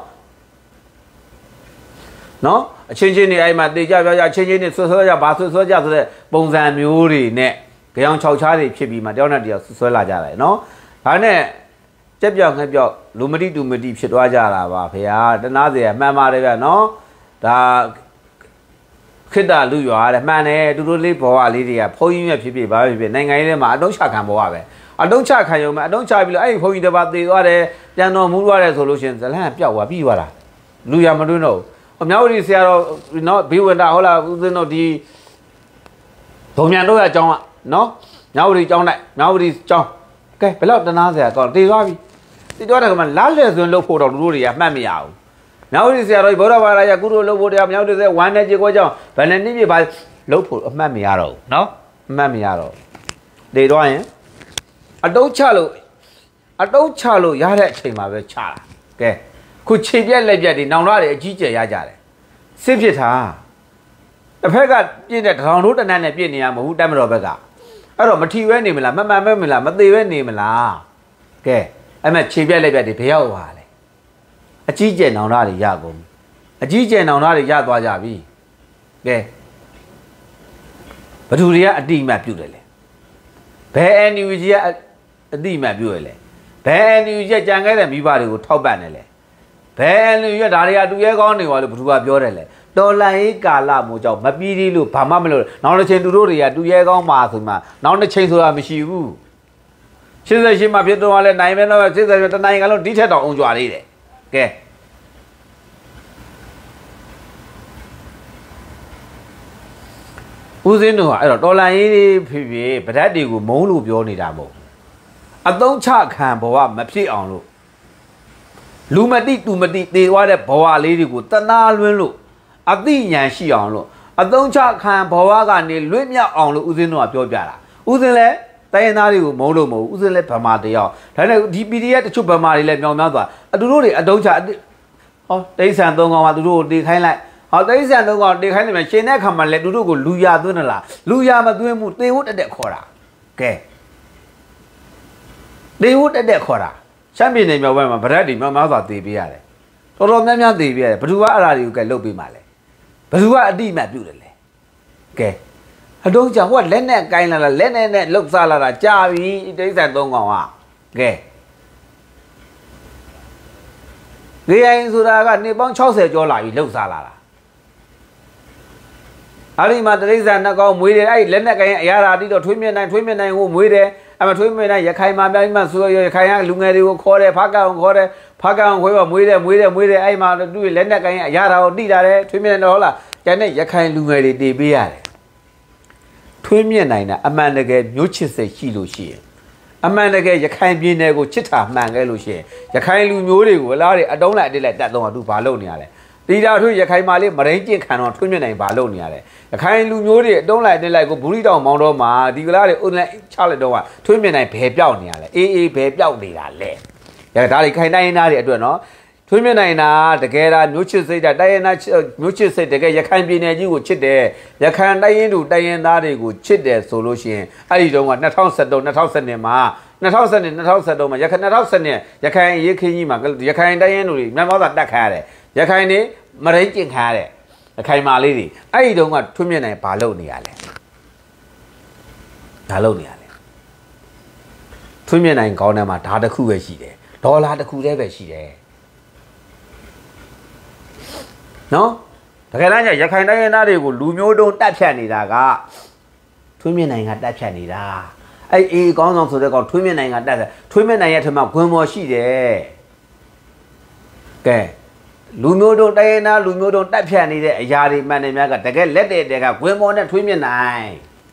နော်အချင်းချင်းနေအဲ့မှာတေကြပြပြအချင်းချင်းနေဆွဆွကြဘာဆွဆွကြဆိုတဲ့ပုံစံမျိုးတွေနဲ့ကြောင်ခြောက်ချားတွေဖြစ်ပြီးမှတယောက်နဲ့တယောက်ဆွဲလာကြတယ်နော်ဒါနဲ့ကြက်ပြောက်ငှက်ပြောက်လူမတိတူမတိဖြစ်သွားကြတာပါဖေဟာတနာစရာမှန်ပါတယ်ဗျနော်ဒါခိတ္တလူရွာတဲ့မှန်တယ်သူတို့လေးဘဝလေးတွေကဖုန်းကြီးမြဖြစ်ဖြစ်ဘာဖြစ်ဖြစ်နိုင်ငံရေးထဲမှာအတုံးချခံဘဝပဲအတုံးချခံရုံပဲအတုံးချပြီးလို့အဲ့ဒီဖုန်းကြီးတစ်ပါးသေသွားတယ်ပြန်တော်မူသွားတယ်ဆိုလို့ရှိရင်ဇလန်းကပျောက်သွားပြီးသွားတာလူရမတွင်းတော့အမြောက်ဒီဆရာတော်နော်ဘီဝန္တာဟုတ်လားဦးဇင်းတို့ဒီဒုံမြန်တို့ရဲ့အကြောင်းကနော်မြောက်ဝတီကျောင်းလိုက်မြောက်ဝတီကျောင်းကဲဘယ်လောက်တနာစရာကောင်းတေသွားပြီတေသွားတယ်ကမှလားလဲဆိုရင်လှုပ်ဖို့တော့လူတို့တွေကမှတ်မရဘူးမြောက်ဝတီဆရာတော်ဗုဒ္ဓဘာသာရကုသိုလ်လှုပ်ဖို့တရားမြောက်ဝတီဆရာဝမ်းနဲ့ကြေကိုကြောင်းဗန္နနိပြပါလှုပ်ဖို့အမှတ်မရတော့ဘူးနော်အမှတ်မရတော့တေသွားရင်အတုံးချလို့အတုံးချလို့ရတဲ့အချိန်မှာပဲချတာကဲခုခြေပြက်လက်ပြက်တွေနောင်လာတွေအကြီးကျယ်ရကြတယ်စစ်ဖြစ်တာတစ်ဖက်ကပြည့်တဲ့ထောင်တို့တနတ်နဲ့ပြည့်နေရမဟုတ်တတ်မတော်ဘက်ကအဲ့တော့မထီဝဲနေမလားမမှန်ပဲမလားမသေးပဲနေမလားကဲအဲ့မဲ့ခြေပြက်လက်ပြက်တွေဘယ်ရောက်သွားလဲအကြီးကျယ်နောင်လာတွေရကုန်အကြီးကျယ်နောင်လာတွေရသွားကြပြီကဲဘသူတွေကအတိအမှတ်ပြုတယ်လေဘယ် အန် ယူ ဂျီ ကအတိအမှတ်ပြုရလဲဘယ် အန် ယူ ဂျီ ကကြံခဲ့တဲ့မိဘတွေကိုထောက်ပံ့တယ်လေဘယ် အန် ယူ ဂျီ ကဒါတွေကတူရဲကောင်းနေပါလို့ဘသူကပြောတယ်လေတော်လန်ရေးကာလမို့ကြောင့်မပြီးသေးလို့ဘာမှမလုပ်နောက်တစ်ချိန်သူတို့တွေကတူရဲကောင်းပါဆိုမှနောက်တစ်ချိန်ဆိုတာမရှိဘူးရှစ်ဆယ်ရှစ်မှာဖြစ်တော့လဲနိုင်ပဲတော့ရှစ်ဆယ်တနိုင်ကလုံးဒီထက်တောင်အောင်ကြွားသေးတယ်ကဲဦးစင်းတို့ကအဲ့တော့တော်လန်ရေးဖြစ်ဖြစ်ဗဒတ်တွေကိုမုန်းလို့ပြောနေတာမဟုတ်အသုံးချခံဘဝမဖြစ်အောင်လို့လူမတိတူမတိသေသွားတဲ့ဘဝလေးတွေကိုတနာလွန်းလို့အသိဉာဏ်ရှိအောင်လို့အသုံးချခံဘဝကနေလွတ်မြောက်အောင်လို့ဦးစင်းတို့ကပြောပြတာဦးစင်းလည်းတိုင်းရင်းသားတွေကိုမုန်းလို့မဟုတ်ဦးစင်းလည်းဗမာတယောက်ဒါနဲ့ဒီ ပီ ဒီ အက်ဖ် တချို့ဗမာတွေလည်းမြောင်များသွားအတူတို့တွေအတုံးချဟောတိဆန်သုံးကောင်ကသူတို့ကိုတေခိုင်းလိုက်ဟောတိဆန်သုံးကောင်တေခိုင်းနေမှရှင်တဲ့ခါမှလည်းသူတို့ကိုလူရသွင်းလားလူရမသွင်းဘူးတေဟုတ်တက်တက်ခေါ်တာကဲတေဦးတက်တက်ခေါ်တာရှမ်းပြည်နယ်မြောက်ပိုင်းမှာဗရက်တီမြောက်များစွာတည်ပေးရတယ်တော်တော်များများတည်ပေးရတယ်ဘယ်သူကအဲ့ဒါတွေကိုကဲလုတ်ပေးမှလဲဘယ်သူကအတိမတ်ပြုတယ်လဲကဲအတော့ကြောင့်ဟိုကလက်နဲ့ကိုင်းလာတာလက်နဲ့နဲ့လှုပ်စားလာတာကြာပြီတိဋ္ဌာန်သုံးကောင်ကကဲလေအိုင်ဆိုတာကနေပေါင်း၆၀ကျော်လာပြီလှုပ်စားလာတာအဲ့ဒီမှာတိဋ္ဌာန်နှစ်ကောင်မွေးတယ်အဲ့လက်နဲ့ကိုင်းအရာရာတိတော့ထွေးမြင့်နိုင်ထွေးမြင့်နိုင်ကိုမွေးတယ်အဲ့မှာထွေးမြင့်နိုင်ရခိုင်မှာပြိုင်မှဆိုရခိုင်ကလူငယ်တွေကိုခေါ်တယ်ဖားကောင်ခေါ်တယ်ဖားကောင်ခွဲပါမွေးတယ်မွေးတယ်မွေးတယ်အဲ့မှာသူ့လက်နဲ့ကိုင်းအရာရာကိုတိတာတယ်ထွေးမြင့်တယ်ဟုတ်လားကျန်တဲ့ရခိုင်လူငယ်တွေတည်ပေးရတယ်ထွေးမြင့်နိုင်တာအမှန်တကယ်မျိုးချစ်စိတ်ရှိလို့ရှိရင်အမှန်တကယ်ရခိုင်ပြည်နယ်ကိုချစ်တာမှန်ခဲ့လို့ရှိရင်ရခိုင်လူမျိုးတွေကိုအလားတွေအတုံးလိုက်အတိလိုက်တတ်တော့သူဘာလုပ်နေရလဲတီတာထွေးရခိုင်မာလေးမရင်းကျင့်ခံတော့ထွေးမြင့်နိုင်ဘာလုပ်နေရလဲရခိုင်လူမျိုးတွေအတုံးလိုက်အတိလိုက်ကိုဘူးရီတောင်မောင်းတော့မှာဒီကလားတွေအွန်လိုင်းချလိုက်တော့ကထွေးမြင့်နိုင်ဘယ်ပြောက်နေရလဲအေးအေးဘယ်ပြောက်နေတာလဲရဒါတွေခိုင်တိုင်းသားတွေအတွက်နော်ထွေးမြင့်နိုင်တာတကယ်ဒါမျိုးချစ်စိတ်တိုင်းရင်းသားမျိုးချစ်စိတ်တကယ်ရခိုင်ပြည်နယ်ကြီးကိုချစ်တယ်ရခိုင်တိုင်းရင်းသူတိုင်းရင်းသားတွေကိုချစ်တယ်ဆိုလို့ရှိရင်အဲ့ဒီတုန်းက၂၀၁၃ ၂၀၁၂မှာ၂၀၁၂ ၂၀၁၃မှာရခိုင်၂၀၁၂ရခိုင်ရေးခင်းကြီးမှာရခိုင်တိုင်းရင်းသူတွေမြန်မာသာတတ်ခါရတယ်ရခိုင်နေမရိတ်ကျင်ခါရတယ်ရခိုင်မာလေးတွေအဲ့ဒီတုန်းကထွေးမြင့်နိုင်ဘာလုပ်နေရလဲဘာလုပ်နေရလဲထွေးမြင့်နိုင်ကောင်းတဲ့မှာဓာတ်တစ်ခုပဲရှိတယ်ဒေါ်လာတစ်ခုတည်းပဲရှိတယ်နော်တကယ်တမ်းကျရခိုင်တိုင်းရင်းသားတွေကိုလူမျိုးတုံးတက်ဖြတ်နေတာကထွေးမြင့်နိုင်ကတက်ဖြတ်နေတာအဲ့အေးကောင်းဆောင်ဆိုတဲ့ကောင်ထွေးမြင့်နိုင်ကတက်တယ်ထွေးမြင့်နိုင်ရဲ့ထမဂွင်မော်ရှိတယ်ကဲလူမျိုးတုံးတိုင်းရင်းသားလူမျိုးတုံးတက်ဖြတ်နေတဲ့အရာတွေမှန်တယ်များကတကယ်လက်တဲ့တဲ့ကဂွင်မော်နဲ့ထွေးမြင့်နိုင်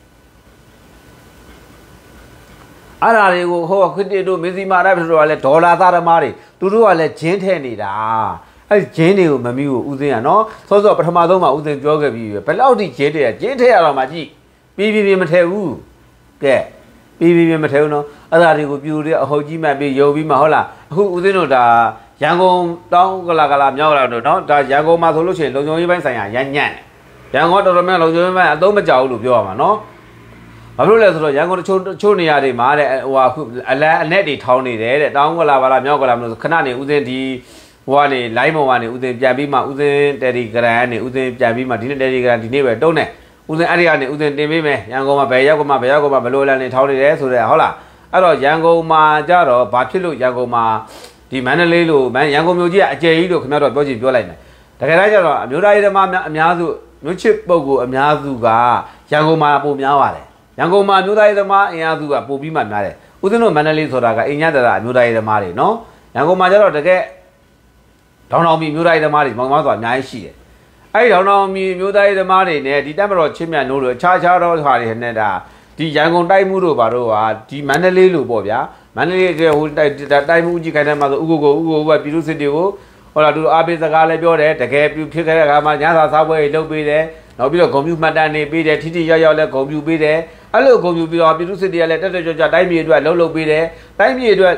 အဲ့ဒါတွေကိုဟိုခရစ်တို့မေဇီမာရဖြစ်တော့လဲဒေါ်လာသားသမားတွေသူတို့ကလည်းဂျင်းထဲနေတာအဲ့ဂျင်းတွေကိုမမီးကိုဦးစင်းရနော်စောစောပထမဆုံးမှာဦးစင်းပြောခဲ့ပြီးဘယ်လောက်ထိဂျင်းထဲဂျင်းထဲရတော့မှကြည့်ပြီးပြီးပြီးမထဲဘူးကဲပြီးပြီးပြီးမထဲဘူးနော်အဲ့ဒါတွေကိုပြူတဲ့အဟုတ်ကြီးမှတ်ပြီးယုံပြီးမှဟုတ်လားအခုဦးစင်းတို့ဒါရန်ကုန်တောင်းကလာကလာမြောက်လာတော့နော်ဒါရန်ကုန်မှာဆိုလို့ရှိရင်လုံခြုံရေးပိုင်းဆိုင်ရာရန်ညံ့ရန်ကုန်တော်တော်များလုံခြုံရေးပိုင်းအသုံးမကျဘူးလို့ပြောရမှာနော်ဘာလို့လဲဆိုတော့ရန်ကုန်တချို့တချို့နေရာတွေမှာတဲ့ဟိုအခုအလန်းအနဲ့တွေထောင်းနေတယ်တဲ့တောင်းကလာပါလားမြောက်ကလာမလို့ခဏနေဦးစင်းဒီဟိုကနေ line ပေါ်ကနေဦးစင်းပြန်ပြီးမှဦးစင်း Telegram ကနေဦးစင်းပြန်ပြီးမှဒီနေ့ Telegram ဒီနေ့ပဲတုံးတယ်ဦးစင်းအဲ့ဒီကနေဦးစင်းတင်ပေးမယ်ရန်ကုန်မှာဘယ်ရောက်ကမှဘယ်ရောက်ကမှဘလို့လန်းနေထောင်းနေတယ်ဆိုတဲ့ဟုတ်လားအဲ့တော့ရန်ကုန်မှာကြတော့ဘာဖြစ်လို့ရန်ကုန်မှာဒီမန္တလေးလိုရန်ကုန်မြို့ကြီးကအကျယ်ကြီးလို့ခင်ဗျားတို့ပြောချင်ပြောလိုက်မယ်တကယ်တမ်းကျတော့အမျိုးသားရေးသမားအများစုမြို့ချစ်ပုဂ္ဂိုလ်အများစုကရန်ကုန်မှာပုံများပါတယ်ရန်ကုန်မှာအမျိုးသားရေးသမားအင်အားစုကပိုပြီးမှများတယ်ဦးစင်းတို့မန္တလေးဆိုတာကအင်ညတရာအမျိုးသားရေးသမားတွေနော်ရန်ကုန်မှာကျတော့တကယ်ဒေါင်းတော်မီမျိုးသားရေးသမားတွေမောင်မောင်ဆိုတာအများကြီးရှိတယ်အဲ့ဒီဒေါင်းတော်မီမျိုးသားရေးသမားတွေနဲ့ဒီတက်မတော်ချင်းမြတ်နိုးတို့အခြားခြားတော့ဟာတွေနဲ့ဒါဒီရန်ကုန်တိုက်မှုတို့ဘာတို့ဟာဒီမန္တလေးလိုပေါ့ဗျာမန္တလေးကဟိုတိုက်တိုက်မှုကြီးခိုင်တဲ့မှာဆိုဥကိုကိုဥကိုကပြည်သူစစ်တွေကိုဟောလာသူအားပေးစကားလည်းပြောတယ်တကယ်ပြုဖြစ်ခဲ့တဲ့အခါမှာညစာစားပွဲတွေလုပ်ပေးတယ်နောက်ပြီးတော့ဂုံပြူမှတ်တမ်းနေပေးတယ်ထိထိရောက်ရောက်လည်းဂုံပြူပေးတယ်အဲ့လိုဂုံပြူပြီးတော့ပြည်သူစစ်တွေကလည်းတက်တက်ကြွကြွတိုင်းပြည်အတွက်လှုပ်လှုပ်ပေးတယ်တိုင်းပြည်အတွက်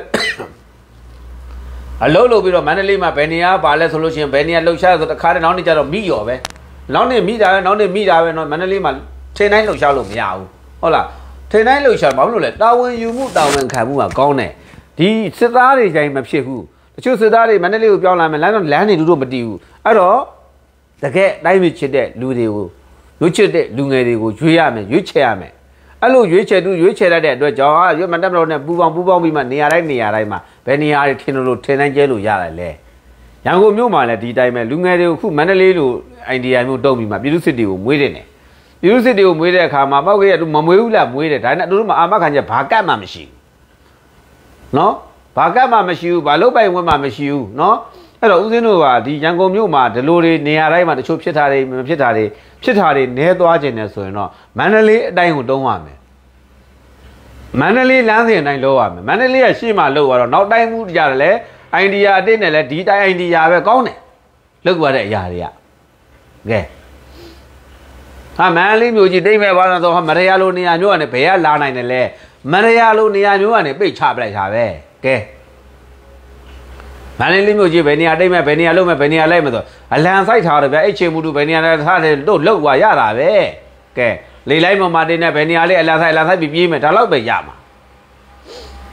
အလုံးလို့ပြီးတော့မန္တလေးမှာဘယ်နေရာပါလဲဆိုလို့ရှိရင်ဘယ်နေရာလှုပ်ရှားဆိုတခါတည်းနောက်နေ့ကျတော့မိရော်ပဲနောက်နေ့မိတာပဲနောက်နေ့မိတာပဲနော်မန္တလေးမှာထင်တိုင်းလှုပ်ရှားလို့မရဘူးဟုတ်လားထင်တိုင်းလှုပ်ရှားဘာလို့လဲတာဝန်ယူမှုတာဝန်ခံမှုကကောင်းတယ်ဒီစစ်သားတွေကြိုင်မဖြစ်ဘူးတချို့စစ်သားတွေမန္တလေးကိုပြောင်းလာမယ်လမ်းတော့လမ်းနေလူတို့မတည်ဘူးအဲ့တော့တကယ်တိုင်းပြည်ချစ်တဲ့လူတွေကိုရွေးချယ်တဲ့လူငယ်တွေကိုရွေးရမယ်ရွေးချယ်ရမယ်အဲ့လိုရွေးချယ်သူရွေးချယ်တတ်တဲ့အတွက်ကြောင့်ရွေးမတက်မလို့နဲ့ပူပေါင်းပူပေါင်းပြီးမှနေရာတိုင်းနေရာတိုင်းမှာဘယ်နေရာတွေထင်လို့ထင်တိုင်းကျဲလို့ရတယ်လေရန်ကုန်မြို့မှာလည်းဒီတိုင်းပဲလူငယ်တွေကိုခုမန္တလေးလိုအိုင်ဒီယာမျိုးတုံးပြီးမှပြည်သူစစ်တွေကိုမွေးတယ်နေပြည်သူစစ်တွေကိုမွေးတဲ့အခါမှာပောက်ကရသူမမွေးဘူးလားမွေးတယ်ဒါနဲ့တို့မှအာမခံချက်ဘာကတ်မှမရှိဘူးနော်ဘာကတ်မှမရှိဘူးဘာလို့ပိုင်ဝင်မှမရှိဘူးနော်အဲ့တော့ဦးစင်းတို့ကဒီရန်ကုန်မြို့မှာဒီလိုတွေနေရာတိုင်းမှာတချို့ဖြစ်တာတွေမဖြစ်တာတွေဖြစ်တာတွေနဲသွားခြင်းနဲ့ဆိုရင်တော့မန္တလေးအတိုင်းကိုတုံးရမယ်မန္တလေးလမ်းစဉ်အတိုင်းလုပ်ရမယ်မန္တလေးကရှေ့မှာလုပ်ရတော့နောက်တိုင်းမှုကြတယ်လေအိုင်ဒီယာအတိတ်နဲ့လည်းဒီတိုင်းအိုင်ဒီယာပဲကောင်းတယ်လုပ်ရတဲ့အရာတွေကကဲဟာမန္တလေးမြို့ကြီးတိတ်မဲ့ဘာလို့ဆိုဟာမရရလိုနေရာမျိုးကနေဘယ်ကလာနိုင်တယ်လဲမရရလိုနေရာမျိုးကနေပိတ်ချပလိုက်တာပဲကဲမန္တလေးမြို့ကြီးဘယ်နေရာတိတ်မဲ့ဘယ်နေရာလုံးမဲ့ဘယ်နေရာလိုက်မဲ့ဆိုအလံဆိုင်ထားတယ်ဗျအဲ့ချိန်မှုတို့ဘယ်နေရာလဲထားတယ်တို့လောက်သွားရတာပဲကဲလေလိုက်ပေါ်မှာတင်းနဲ့ဘယ်နေရာလေးအလံဆိုင်အလံဆိုင်ပြီးပြေးမယ်ဒါတော့ပဲရမှာ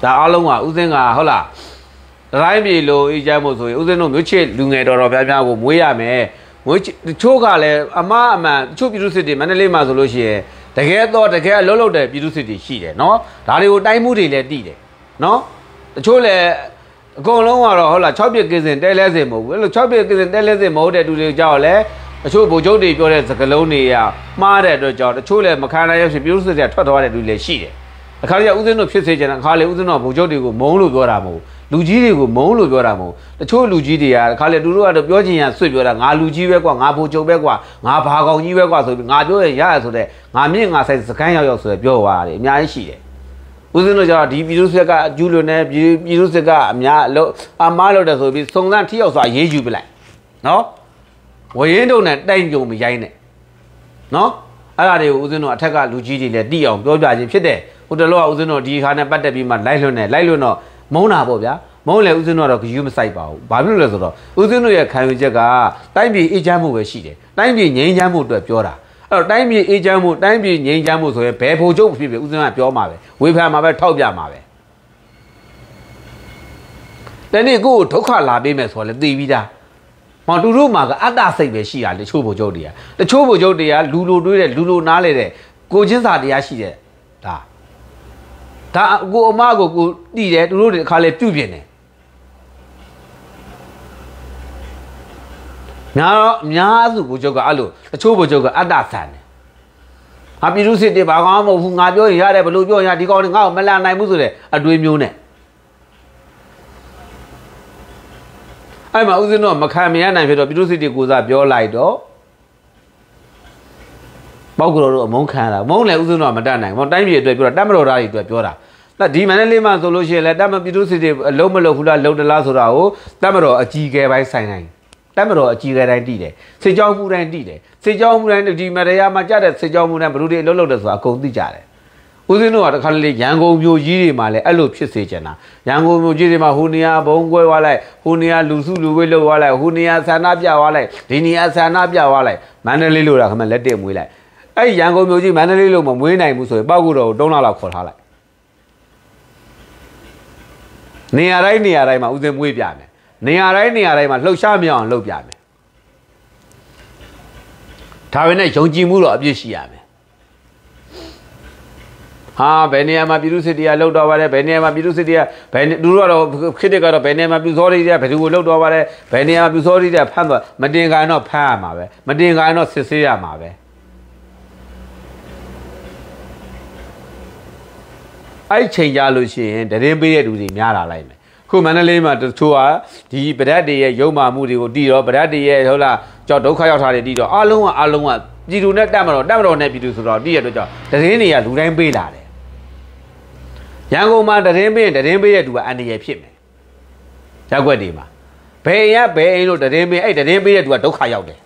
ဒါအားလုံးကဥစဉ်ကဟုတ်လားတိုင်းပြည်လိုအေးချမ်းဖို့ဆိုရင်ဥစဉ်တို့မျိုးချစ်လူငယ်တော်တော်များများကိုမွေးရမယ်မွေးချို့ကလည်းအမအမှန်ချို့ပြည်သူစစ်တွေမန္တလေးမှာဆိုလို့ရှိရင်တကယ်တော့တကယ်အလုံးလုံးတဲ့ပြည်သူစစ်တွေရှိတယ်နော်ဒါတွေကိုတိုင်းမှုတွေလည်းတည်တယ်နော်တချို့လည်းအကုန်လုံးကတော့ဟုတ်လား၆ပြည့်ကင်းစင်တဲလဲစင်မဟုတ်ဘူးအဲ့လို၆ပြည့်ကင်းစင်တဲလဲစင်မဟုတ်တဲ့သူတွေကြောက်လဲတချို့ဗိုလ်ချုပ်တွေပြောတဲ့စကားလုံးတွေကမှားတဲ့အတွက်ကြောင့်တချို့လည်းမခံနိုင်ရဖြစ်ပြည်သူစစ်တွေထွက်သွားတဲ့လူတွေလည်းရှိတယ်အခါကျဦးစင်းတို့ဖြစ်စေချင်တာအခါလေဦးစင်းတို့ဗိုလ်ချုပ်တွေကိုမုန်းလို့ပြောတာမဟုတ်လူကြီးတွေကိုမုန်းလို့ပြောတာမဟုတ်တချို့လူကြီးတွေကအခါလေသူတို့ကတော့ပြောချင်ရဆွတ်ပြောတာငါလူကြီးပဲကွာငါဗိုလ်ချုပ်ပဲကွာငါဘာကောင်ကြီးပဲကွာဆိုပြီးငါပြောရင်ရရဆိုတဲ့ငါမြင့်ငါဆိုင်စကန်းရောက်ရောက်ဆိုရပြောသွားတယ်အများကြီးရှိတယ်ဦးစင်းတို့ကျတော့ဒီပြည်သူစစ်ကအကျူးလွန်နေပြည်သူစစ်ကအများအလို့အမားလို့တဲ့ဆိုပြီးစုံစမ်းထိရောက်စွာရေးယူပလိုက်နော်ဝရင်တို့နဲ့တိုင်ကြုံမရိုင်းနဲ့နော်အဲ့ဒါတွေကိုဦးစင်းတို့အထက်ကလူကြီးတွေလည်းတိအောင်ပြောပြခြင်းဖြစ်တယ်ဟိုတလောကဦးစင်းတို့ဒီခါနဲ့ပတ်သက်ပြီးမှလိုက်လွတ်နေလိုက်လွတ်တော့မုန်းတာပေါ့ဗျာမုန်းလေဦးစင်းတို့ကတော့ဂယူးမဆိုင်ပါဘူးဘာဖြစ်လို့လဲဆိုတော့ဦးစင်းတို့ရဲ့ခံယူချက်ကတိုင်းပြည်အေးချမ်းမှုပဲရှိတယ်တိုင်းပြည်ငြိမ်းချမ်းမှုအတွက်ပြောတာအဲ့တော့တိုင်းပြည်အေးချမ်းမှုတိုင်းပြည်ငြိမ်းချမ်းမှုဆိုရင်ဘယ်ဖို့ချုပ်ဖြစ်ဖြစ်ဦးစင်းကပြောမှာပဲဝေဖန်မှာပဲထောက်ပြမှာပဲတနေ့ကိုဒုက္ခလာပေးမယ်ဆိုတော့လေသိပြီးသားဟောသူတို့မှာကအတ္တစိတ်ပဲရှိတာလေချို့ဖို့ချုပ်တွေကတချို့ဖို့ချုပ်တွေကလူလိုတွေးတဲ့လူလိုနားလေတဲ့ကိုချင်းစာတရားရှိတဲ့ဒါဒါကိုအမကိုကိုတီးတယ်သူတို့တွေအခါလေပြုတ်ပြင်းတယ်များတော့အများစုဖို့ချုပ်ကအဲ့လိုတချို့ဖို့ချုပ်ကအတ္တဆန်တယ်ဟာပြည်သူစစ်တွေဘာကောင်းမဟုတ်ဘူးငါပြောရင်ရတယ်ဘလို့ပြောရင်ဒီကောင်တွေငါ့ကိုမလာနိုင်ဘူးဆိုတဲ့အတွေးမျိုးနဲ့အဲ့မှာဦးစင်းတော့မခံမရနိုင်ဖြစ်တော့ပြည်သူစစ်တွေကိုစားပြောလိုက်တော့ပေါက်ကြော်တို့အမုန်းခံတာမုန်းလည်းဦးစင်းတော့မတတ်နိုင်ဘူးတိုင်းပြည်အတွက်ပြောတာတတ်မတော်သားတွေအတွက်ပြောတာဒီမန္တလေးမှာဆိုလို့ရှိရင်လည်းတတ်မပြည်သူစစ်တွေအလုံးမလုံးဘူးလားလုံးတလားဆိုတာကိုတတ်မတော်အကြီးကဲပိုင်းဆိုင်နိုင်တတ်မတော်အကြီးကဲတိုင်းတည်တယ်စစ်ကြောင်းမှုတိုင်းတည်တယ်စစ်ကြောင်းမှုတိုင်းဒီမရယာမှာကြတဲ့စစ်ကြောင်းမှုတိုင်းဘလူတွေအလုံးလုံးတယ်ဆိုတာအကုန်သိကြတယ်ဦးစင်းတို့ကတခါလေရန်ကုန်မြို့ကြီးတွေမှာလည်းအဲ့လိုဖြစ်စေချင်တာရန်ကုန်မြို့ကြီးတွေမှာဟိုနေရာဘုံကွဲသွားလိုက်ဟိုနေရာလူစုလူဝေးလောက်သွားလိုက်ဟိုနေရာဆန္ဒပြသွားလိုက်ဒီနေရာဆန္ဒပြသွားလိုက်မန္တလေးလို့တာခမလက်တက်မွေးလိုက်အဲ့ရန်ကုန်မြို့ကြီးမန္တလေးလို့မမွေးနိုင်ဘူးဆိုရင်ပောက်ကူတော်ကို၃လလောက်ခေါ်ထားလိုက်နေရာတိုင်းနေရာတိုင်းမှာဦးစင်းမွေးပြမယ်နေရာတိုင်းနေရာတိုင်းမှာလှုပ်ရှားမြောက်အောင်လုပ်ပြမယ်ဒါပဲနဲ့ယုံကြည်မှုတော့အပြည့်ရှိရမယ်ဟာဘယ်နေရာမှာပြည်သူစစ်တရားလှုပ်တော့ပါတယ်ဘယ်နေရာမှာပြည်သူစစ်တရားဘယ်သူတို့ကတော့ခေတ္တကတော့ဘယ်နေရာမှာပြည်စောတွေတရားဘယ်သူကိုလှုပ်တော့ပါတယ်ဘယ်နေရာမှာပြည်စောတွေတရားဖမ်းသွားမတင်ကန်တော့ဖမ်းရမှာပဲမတင်ကန်တော့စစ်ဆေးရမှာပဲအဲ့ချိန်ကြလို့ရှိရင်တရင်ပေးတဲ့လူတွေများလာလိုက်မယ်ခုမန္တလေးမှာတချို့ကဒီဗဒတ်တွေရဲ့ရုံမာမှုတွေကိုတီးတော့ဗဒတ်တွေရဲ့ဟုတ်လားကြောက်ဒုက္ခရောက်တာတွေတီးတော့အားလုံးကအားလုံးကပြည်သူနဲ့တက်မတော်တက်မတော်နဲ့ပြည်သူဆိုတော့တီးရတော့ကြောက်တရင်တွေကလူတိုင်းပေးလာတယ်ရန်ကုန်မှာတရင်ပေးရင်တရင်ပေးတဲ့သူကအန္တရာယ်ဖြစ်မယ်ရက်ွက်တွေမှာဘယ်ရဘယ်အိမ်လို့တရင်ပေးအဲ့တရင်ပေးတဲ့သူကဒုက္ခရောက်တယ်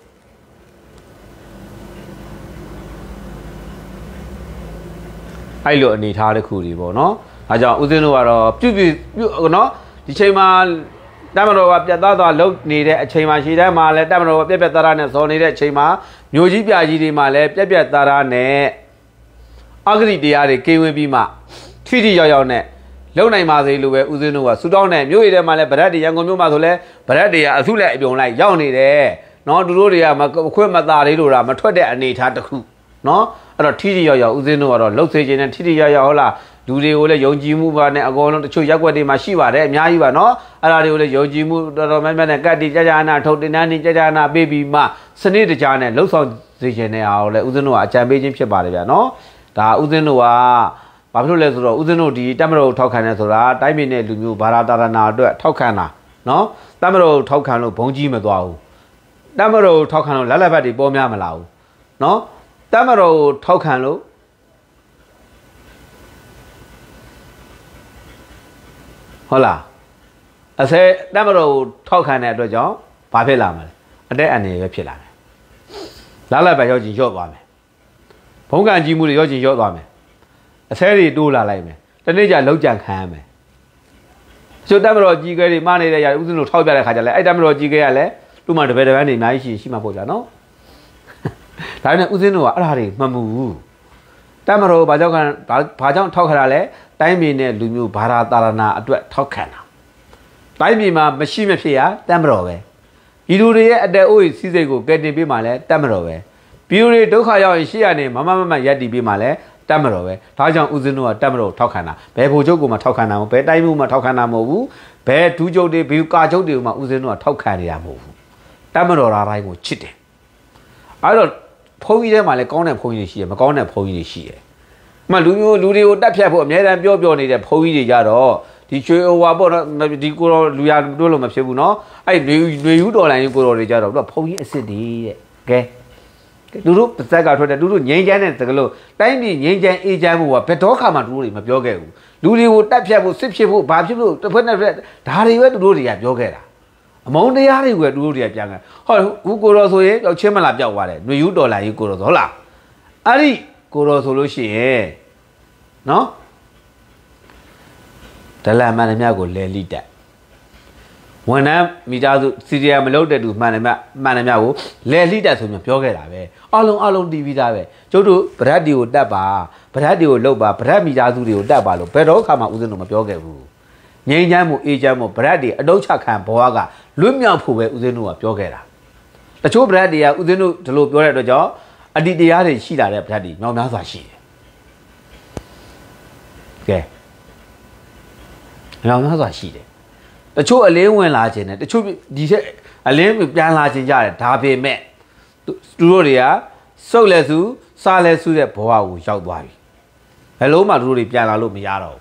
အဲ့လိုအနေထားတစ်ခုတွေပေါ့နော်အဲကြောင့်ဦးစင်းတို့ကတော့ပြုပြုပြုနော်ဒီချိန်မှာတက်မတော်ကပြတ်သားသွားလုံနေတဲ့အချိန်မှာရှေ့တန်းမှာလည်းတက်မတော်ကပြက်ပြက်သားသားနဲ့ဇော်နေတဲ့အချိန်မှာမျိုးကြီးပြကြီးတွေမှာလည်းပြက်ပြက်သားသားနဲ့အဂတိတရားတွေကင်းဝေးပြီးမှထိထိရောက်ရောက်နဲ့လုံနိုင်ပါစေလို့ပဲဦးစင်းတို့ကစူတောင်းတဲ့မျိုးရည်ထဲမှာလည်းဗရက်တွေရန်ကုန်မြို့မှာဆိုလဲဗရက်တွေကအစုလက်အပြုံလိုက်ရောက်နေတယ်နော်သူတို့တွေကမခွင့်မသားလေးလို့တာမထွက်တဲ့အနေထားတစ်ခုနော်အဲ့တော့ထိထိရောက်ရောက်ဦးစင်းတို့ကတော့လှုပ်စေခြင်းနဲ့ထိထိရောက်ရောက်ဟုတ်လားလူတွေကိုလည်းယုံကြည်မှုပါနဲ့အကုန်လုံးတချို့ရက်ွက်တွေမှာရှိပါတယ်အများကြီးပါနော်အဲ့ဒါတွေကိုလည်းယုံကြည်မှုတော်တော်များများနဲ့ကတ်တီကြကြနာထုတ်တင်တန်းနေကြကြနာပေးပြီးမှစနစ်တကျနဲ့လှုပ်ဆောင်စေခြင်းနဲ့အားလည်းဦးစင်းတို့ကအကြံပေးခြင်းဖြစ်ပါတယ်ဗျာနော်ဒါဦးစင်းတို့ကဘာဖြစ်လို့လဲဆိုတော့ဦးစင်းတို့ဒီတက်မတော်ထောက်ခံနေဆိုတာတိုင်းပြည်နဲ့လူမျိုးဘာသာတာရနာအတွက်ထောက်ခံတာနော်တက်မတော်ထောက်ခံလို့ဘုံကြီးမသွားဘူးတက်မတော်ထောက်ခံလို့လက်လက်ဘက်တွေပေါ်များမလာဘူးနော်တက်မတော်ထောက်ခံလို့ဟုတ်လားအစဲတက်မတော်ထောက်ခံတဲ့အတွက်ကြောင့်ဘာဖြစ်လာမလဲအတက်အနေပဲဖြစ်လာတယ်လက်လက်ဘက်ရောက်ချင်းရော့သွားမယ်ဘုံကန်ကြီးမှုတွေရော့ချင်းရော့သွားမယ်အစဲတွေတိုးလာလိုက်မယ်တနေ့ကျလောက်ကြံခံရမယ်ကျိုးတက်မတော်ကြီးကဲတွေမနေတဲ့ຢာဥစဉ်လို့ထောက်ပြတဲ့ခါကျလဲအဲ့တက်မတော်ကြီးကဲကလည်းသူ့မှာတပည့်တပန်းနေအများကြီးရှိရှိမှပေါ့ဗျာနော်ဒါနဲ့ဥစဉ်တို့ကအဲ့ဒါတွေမှတ်မှုရတမတော်ဘာကြောင့်ဘာကြောင့်ထောက်ခါလဲတိုင်းပြည်နဲ့လူမျိုးဘာသာတာရဏအတွက်ထောက်ခံတာတိုင်းပြည်မှာမရှိမဖြစ်ရတမတော်ပဲဤလူတွေရဲ့အတဲအိုးစီးစိတ်ကိုကယ်တင်ပေးမှလဲတမတော်ပဲပြည်သူတွေဒုက္ခရောက်ရင်ရှေ့ရနေမမမမရက်တီပေးမှလဲတမတော်ပဲဒါကြောင့်ဦးဇင်းတို့ကတမတော်ထောက်ခံတာဘယ်ဘိုလ်ချုပ်ကိုမှထောက်ခံတာမဟုတ်ဘယ်တိုင်းမှုမှထောက်ခံတာမဟုတ်ဘူးဘယ်ဒူးချုပ်တွေဘီကာချုပ်တွေမှဦးဇင်းတို့ကထောက်ခံနေတာမဟုတ်ဘူးတမတော်သားတိုင်းကိုချစ်တယ်အဲ့တော့ဖုန်းကြီးထဲမှာလည်းကောင်းတဲ့ဖုန်းကြီးတွေရှိတယ်မကောင်းတဲ့ဖုန်းကြီးတွေရှိတယ်အမှလူမျိုးလူတွေကိုတက်ဖြတ်ဖို့အများအားပြောပြောနေတဲ့ဖုန်းကြီးတွေကြတော့ဒီချွေဟွာပေါ့နော်ဒီကိုတော့လူရတို့လို့မဖြစ်ဘူးနော်အဲ့ຫນွေຫນွေယူတော်လိုင်းကိုတော်တွေကြတော့သူကဖုန်းကြီးအစ်စ်တည်းတဲ့ကဲသူတို့ပါဇက်ကထွက်တယ်သူတို့ငိမ့်ချမ်းတဲ့စကလို့တိုင်းပြည်ငိမ့်ချမ်းအေးချမ်းဖို့ကဘယ်တော့ခါမှသူတို့တွေမပြောခဲ့ဘူးလူတွေကိုတက်ဖြတ်ဖို့စစ်ဖြစ်ဖို့ဘာဖြစ်လို့တစ်ဖက်နဲ့တစ်ဖက်ဒါတွေပဲသူတို့တွေကပြောခဲ့တာအမုန်းတရားတွေကသူတို့တွေကပြန်ခဲ့ဟောဟူကိုတော်ဆိုရင်ပျောက်ချင်းမလားပျောက်သွားတယ်ຫນွေယူတော်လိုင်းကြီးကိုတော်ဟုတ်လားအဲ့ဒီကိုတော်ဆိုလို့ရှိရင်နော်ဒလမှန်တယ်မြတ်ကိုလဲလိတက်ဝန်ထမ်းမိသားစုစီရီယာမလုပ်တဲ့သူမှန်တယ်မြတ်မှန်တယ်မြတ်ကိုလဲလိတက်ဆိုပြီးပြောခဲ့တာပဲအလုံးအလုံးတီးပြီးသားပဲကျုပ်တို့ဗရတ်ဒီကိုတက်ပါဗရတ်ဒီကိုလှုပ်ပါဗရတ်မိသားစုတွေကိုတက်ပါလို့ဘယ်တော့ခါမှဦးဇင်းတို့မပြောခဲ့ဘူးငိမ့်ချမ်းမှုအေးချမ်းမှုဗရတ်ဒီအတုံးချခံဘဝကလွတ်မြောက်ဖို့ပဲဦးဇင်းတို့ကပြောခဲ့တာတချို့ဗရတ်တွေကဦးဇင်းတို့ဒီလိုပြောတဲ့အတွက်ကြောင့်အတ္တိတရားတွေရှိလာတဲ့ဗရတ်ဒီမြောင်များစွာရှိတယ်ကဲလောင်များစွာရှိတယ်တချို့အလင်းဝင်လာခြင်းနဲ့တချို့ဒီထက်အလင်းပြန်လာခြင်းကြတယ်ဒါပေမဲ့သူတို့တွေကစုပ်လက်စုစားလက်စုတဲ့ဘဝကိုရောက်သွားပြီဘယ်လုံးမှသူတို့တွေပြန်လာလို့မရတော့ဘူး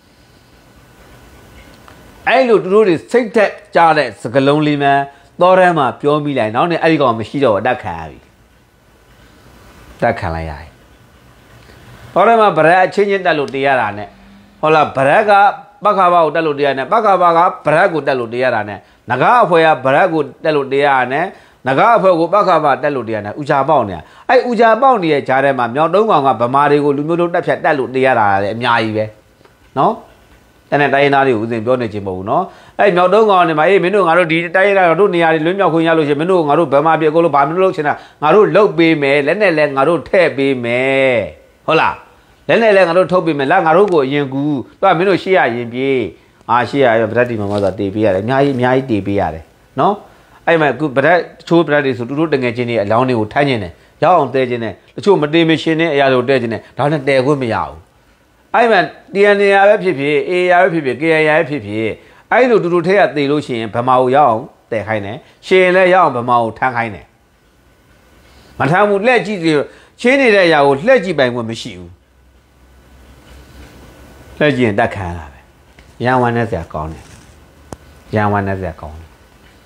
အဲ့လိုသူတို့တွေစိတ်သက်ကြတဲ့စကလုံးလေးမှသောတန်းမှာပြောမိလိုက်နောက်နဲ့အဲ့ဒီကောင်မရှိတော့အတက်ခံရပြီတက်ခံလိုက်ရတယ်သောတန်းမှာဗရက်အချင်းချင်းတက်လို့တရားတာနဲ့ဟုတ်လားဗရက်ကပခါဘာကိုတက်လို့တရားနဲ့ပခါဘာကဗရက်ကိုတက်လို့တရားတာနဲ့ငကားအဖွဲကဗရက်ကိုတက်လို့တရားနဲ့ငကားအဖွဲကိုပခါဘာတက်လို့တရားနဲ့ဥချာပေါက်နေအဲ့ဥချာပေါက်နေတဲ့ဂျားထဲမှာမြောက်တုံးကောင်ကဗမာတွေကိုလူမျိုးလုံးတက်ဖြတ်တက်လို့တရားတာလည်းအများကြီးပဲနော်တဲ့နဲ့တိုင်းသားတွေကိုဦးစင်ပြောနေခြင်းမဟုတ်ဘူးနော်အဲ့မြောက်တုံးကောင်နေမှာအေးမင်းတို့ငါတို့ဒီတိုင်းသားတို့နေရာတွေလွတ်မြောက်ခွင့်ရလို့ရှိရင်မင်းတို့ငါတို့ဗမာပြည်ကိုလို့ဘာမလို့လုပ်ချင်တာငါတို့လှုပ်ပေးမယ်လက်နဲ့လည်းငါတို့ထည့်ပေးမယ်ဟုတ်လားလဲလဲလဲငါတို့ထုတ်ပေးမယ်လာငါတို့ကိုအရင်ကူသူကမင်းတို့ရှေ့ရရင်ပြေးအာရှေ့ရဗဒတ်ဒီမှာဆိုတေးပေးရတယ်အများကြီးအများကြီးတေးပေးရတယ်နော်အဲ့မှာခုဗဒတ်ချိုးဗဒတ်တွေဆိုတူတို့တငယ်ချင်းတွေအလောင်းတွေကိုထိုင်းနေတယ်ရောက်အောင်တဲချင်းတယ်တချို့မတေးမရှင်တဲ့အရာတွေကိုတဲချင်းတယ်ဒါနဲ့တဲခွင့်မရဘူးအဲ့မှာ တီ အန် အေ ပဲဖြစ်ဖြစ် အေ အာ ပဲဖြစ်ဖြစ် ကေ အိုင် ပဲဖြစ်ဖြစ်အဲ့လိုတူတူထဲကတေးလို့ရှိရင်ဗမာကိုရောက်အောင်တဲခိုင်းတယ်ရှင်လည်းရောက်အောင်ဗမာကိုထမ်းခိုင်းတယ်မထမ်းဘူးလက်ကြည့်ချင်းနေတဲ့အရာကိုလှည့်ကြည့်ပိုင်ခွင့်မရှိဘူးလက်ကျင်တက်ခံလာပဲရန်ဝမ်းနဲ့ဆရာကောင်းတယ်ရန်ဝမ်းနဲ့ဆရာကောင်းတယ်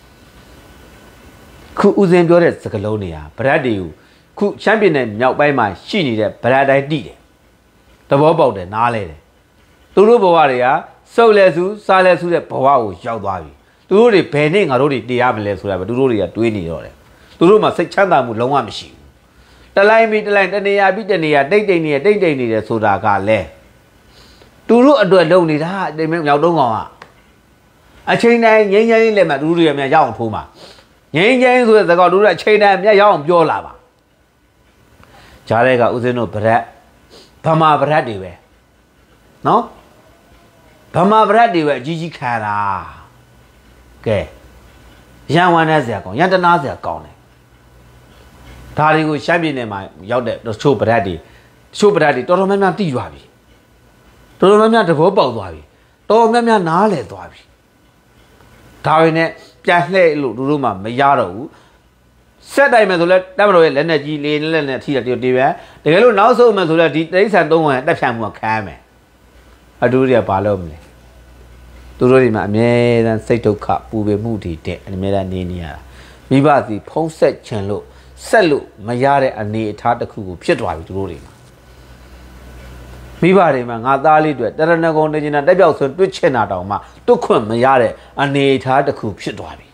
ခုဦးစင်ပြောတဲ့စကလုံးတွေကဗရတ်တွေကိုခုချမ်းပြည်နယ်မြောက်ပိုင်းမှာရှိနေတဲ့ဗရတ်တိုင်းတိတယ်သဘောပေါက်တယ်နားလဲတယ်သူတို့ဘဝတွေကစုပ်လဲစုစားလဲစုတဲ့ဘဝကိုရောက်သွားပြီသူတို့တွေဘယ်နဲ့ငါတို့တွေတရားမလဲဆိုတာပဲသူတို့တွေကတွေးနေတော့တယ်သူတို့မှာစိတ်ချမ်းသာမှုလုံးဝမရှိဘူးတလိုက်ပြီးတလိုက်တနေရာပြီးတနေရာတိတ်တိတ်နေတိတ်တိတ်နေတယ်ဆိုတာကလည်းသူတို့အတွက်လုံနေတာတိမ်မြောက်တုံးကောင်ကအချိန်တိုင်းငိမ့်ငိမ့်လေးမှသူတို့ရမြရအောင်ထိုးမှာငိမ့်ငိမ့်ဆိုတဲ့သကောက်သူတို့အချိန်တိုင်းမြရအောင်ပြောလာပါဂျားတဲ့ကဦးစင်းတို့ဗရက်ဗမာဗရက်တွေပဲနော်ဗမာဗရက်တွေပဲအကြီးကြီးခံတာကဲရန်ဝမ်းနဲ့ဆရာကောင်းရန်တနာဆရာကောင်းတယ်ဒါတွေကိုရှမ်းပြည်နယ်မှာရောက်တဲ့တချို့ဗရက်တွေတချို့ဗရက်တွေတော်တော်များများတိရွာပြီတော်တော်များများတဘောပေါက်သွားပြီတော်တော်များများနားလဲသွားပြီဒါပေမဲ့ပြန်လှည့်လို့တို့တို့မှမရတော့ဘူးဆက်တိုင်းမယ်ဆိုလဲတပ်မတော်ရဲ့လက်နဲ့ကြီးလေးလက်နဲ့ထိတယ်တေးပဲတကယ်လို့နောက်ဆုံးမယ်ဆိုလဲဒီတိရစ္ဆာန်သုံးဝင်တက်ဖြတ်မှုကခံရမယ်အတူတွေကဘာလုပ်မလဲသူတို့တွေမှာအမြဲတမ်းစိတ်ဒုက္ခပူပင်မှုတွေတဲ့အမြဲတမ်းနေနေရတာမိဘစီဖုံးဆက်ချင်လို့ဆက်လို့မရတဲ့အနေအထားတစ်ခုကိုဖြစ်သွားပြီသူတို့တွေမှာမိဘတွေမှာငါသားလေးတွေတရဏဂုံတင်နေတာတက်ပြောက်ဆိုတွစ်ချင်တာတောင်မှတွတ်ခွင့်မရတဲ့အနေအထားတစ်ခုဖြစ်သွားပြီ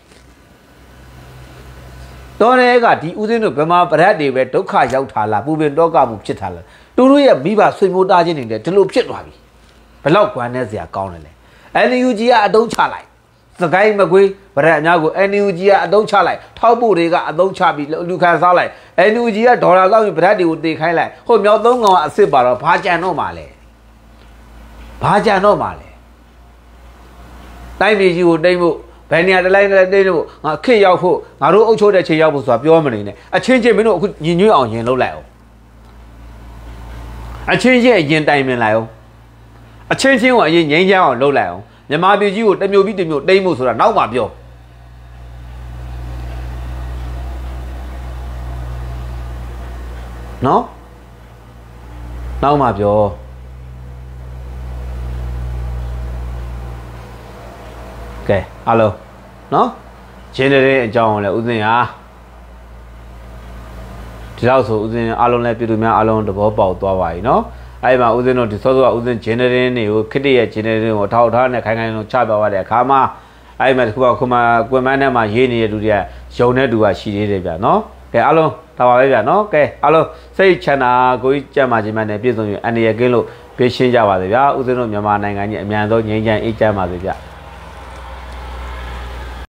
တော်ရဲကဒီဦးစင်းတို့ဗမာပရက်တွေပဲဒုက္ခရောက်ထားလားပူပင်တောကမှုဖြစ်ထားလားသူတို့ရဲ့မိဘဆွေမျိုးသားချင်းတွေလည်းဒီလိုဖြစ်သွားပြီဘလောက်ကွမ်းနေစရာကောင်းတယ်လေ အန် ယူ ဂျီ ကအတုံးချလိုက်စကိုင်းမကွေးဗရက်အများကို N U G ကအသုံးချလိုက်ထောက်ဖို့တွေကအသုံးချပြီးလူခံစားလိုက် N U G ကဒေါ်လာလောက်ဗရက်တွေကိုတေခိုင်းလိုက်ဟိုမြောက်သုံးကောင်ကအစ်စ်ပါတော့ဘာကြံတော့မှာလဲဘာကြံတော့မှာလဲတိုင်းပြည်ကြီးကိုတိမ့်ဖို့ဘယ်နေရာတလိုက်တလိုက်တိမ့်ဖို့ငါခစ်ရောက်ဖို့ငါတို့အုပ်ချုပ်တဲ့ချိန်ရောက်ဖို့ဆိုတာပြောမနေနဲ့အချင်းချင်းမင်းတို့အခုညင်ညွတ်အောင်ယင်လုပ်လိုက်အောင်အချင်းချင်းအရင်တိုင်ပင်လိုက်အောင်အချင်းချင်းကိုအရင်ငြိမ်းချမ်းအောင်လုပ်လိုက်အောင်မြန်မာပြည်ကြီးကိုတမျိုးပြီးတမျိုးတိမ့်ဖို့ဆိုတာနောက်မှပြောနော်နောက်မှပြောကဲအားလုံးနော်ဂျင်းတဲ့အကြောင်းကိုလည်းဦးစင်ဟာဒီလောက်ဆိုဦးစင်အားလုံးလည်းပြည်သူများအားလုံးသဘောပေါက်သွားပါပြီနော်အဲ့မှာဦးစင်တို့ဒီစောစောကဦးစင်ဂျင်းတဲ့တွေကိုခစ်တရဲ့ဂျင်းတဲ့တွေကိုအထောက်ထားနဲ့ခိုင်ခိုင်လုံးချပြသွားတဲ့အခါမှာအဲ့မှာခုကခုမှကွန်မန်းထဲမှာရေးနေတဲ့လူတွေကယုံတဲ့သူကရှိသေးတယ်ဗျနော်ကဲအားလုံးဒါပါပဲဗျနော်ကဲအားလုံးစိတ်ချမ်းသာကိုကြီးကြမ်းပါခြင်းမှနဲ့ပြည့်စုံရင်အန္တရာယ်ကင်းလို့ပြေးရှင်းကြပါစေဗျာဦးစင်တို့မြန်မာနိုင်ငံကြီးအမြန်ဆုံးငြိမ်းချမ်းအေးချမ်းပါစေဗျ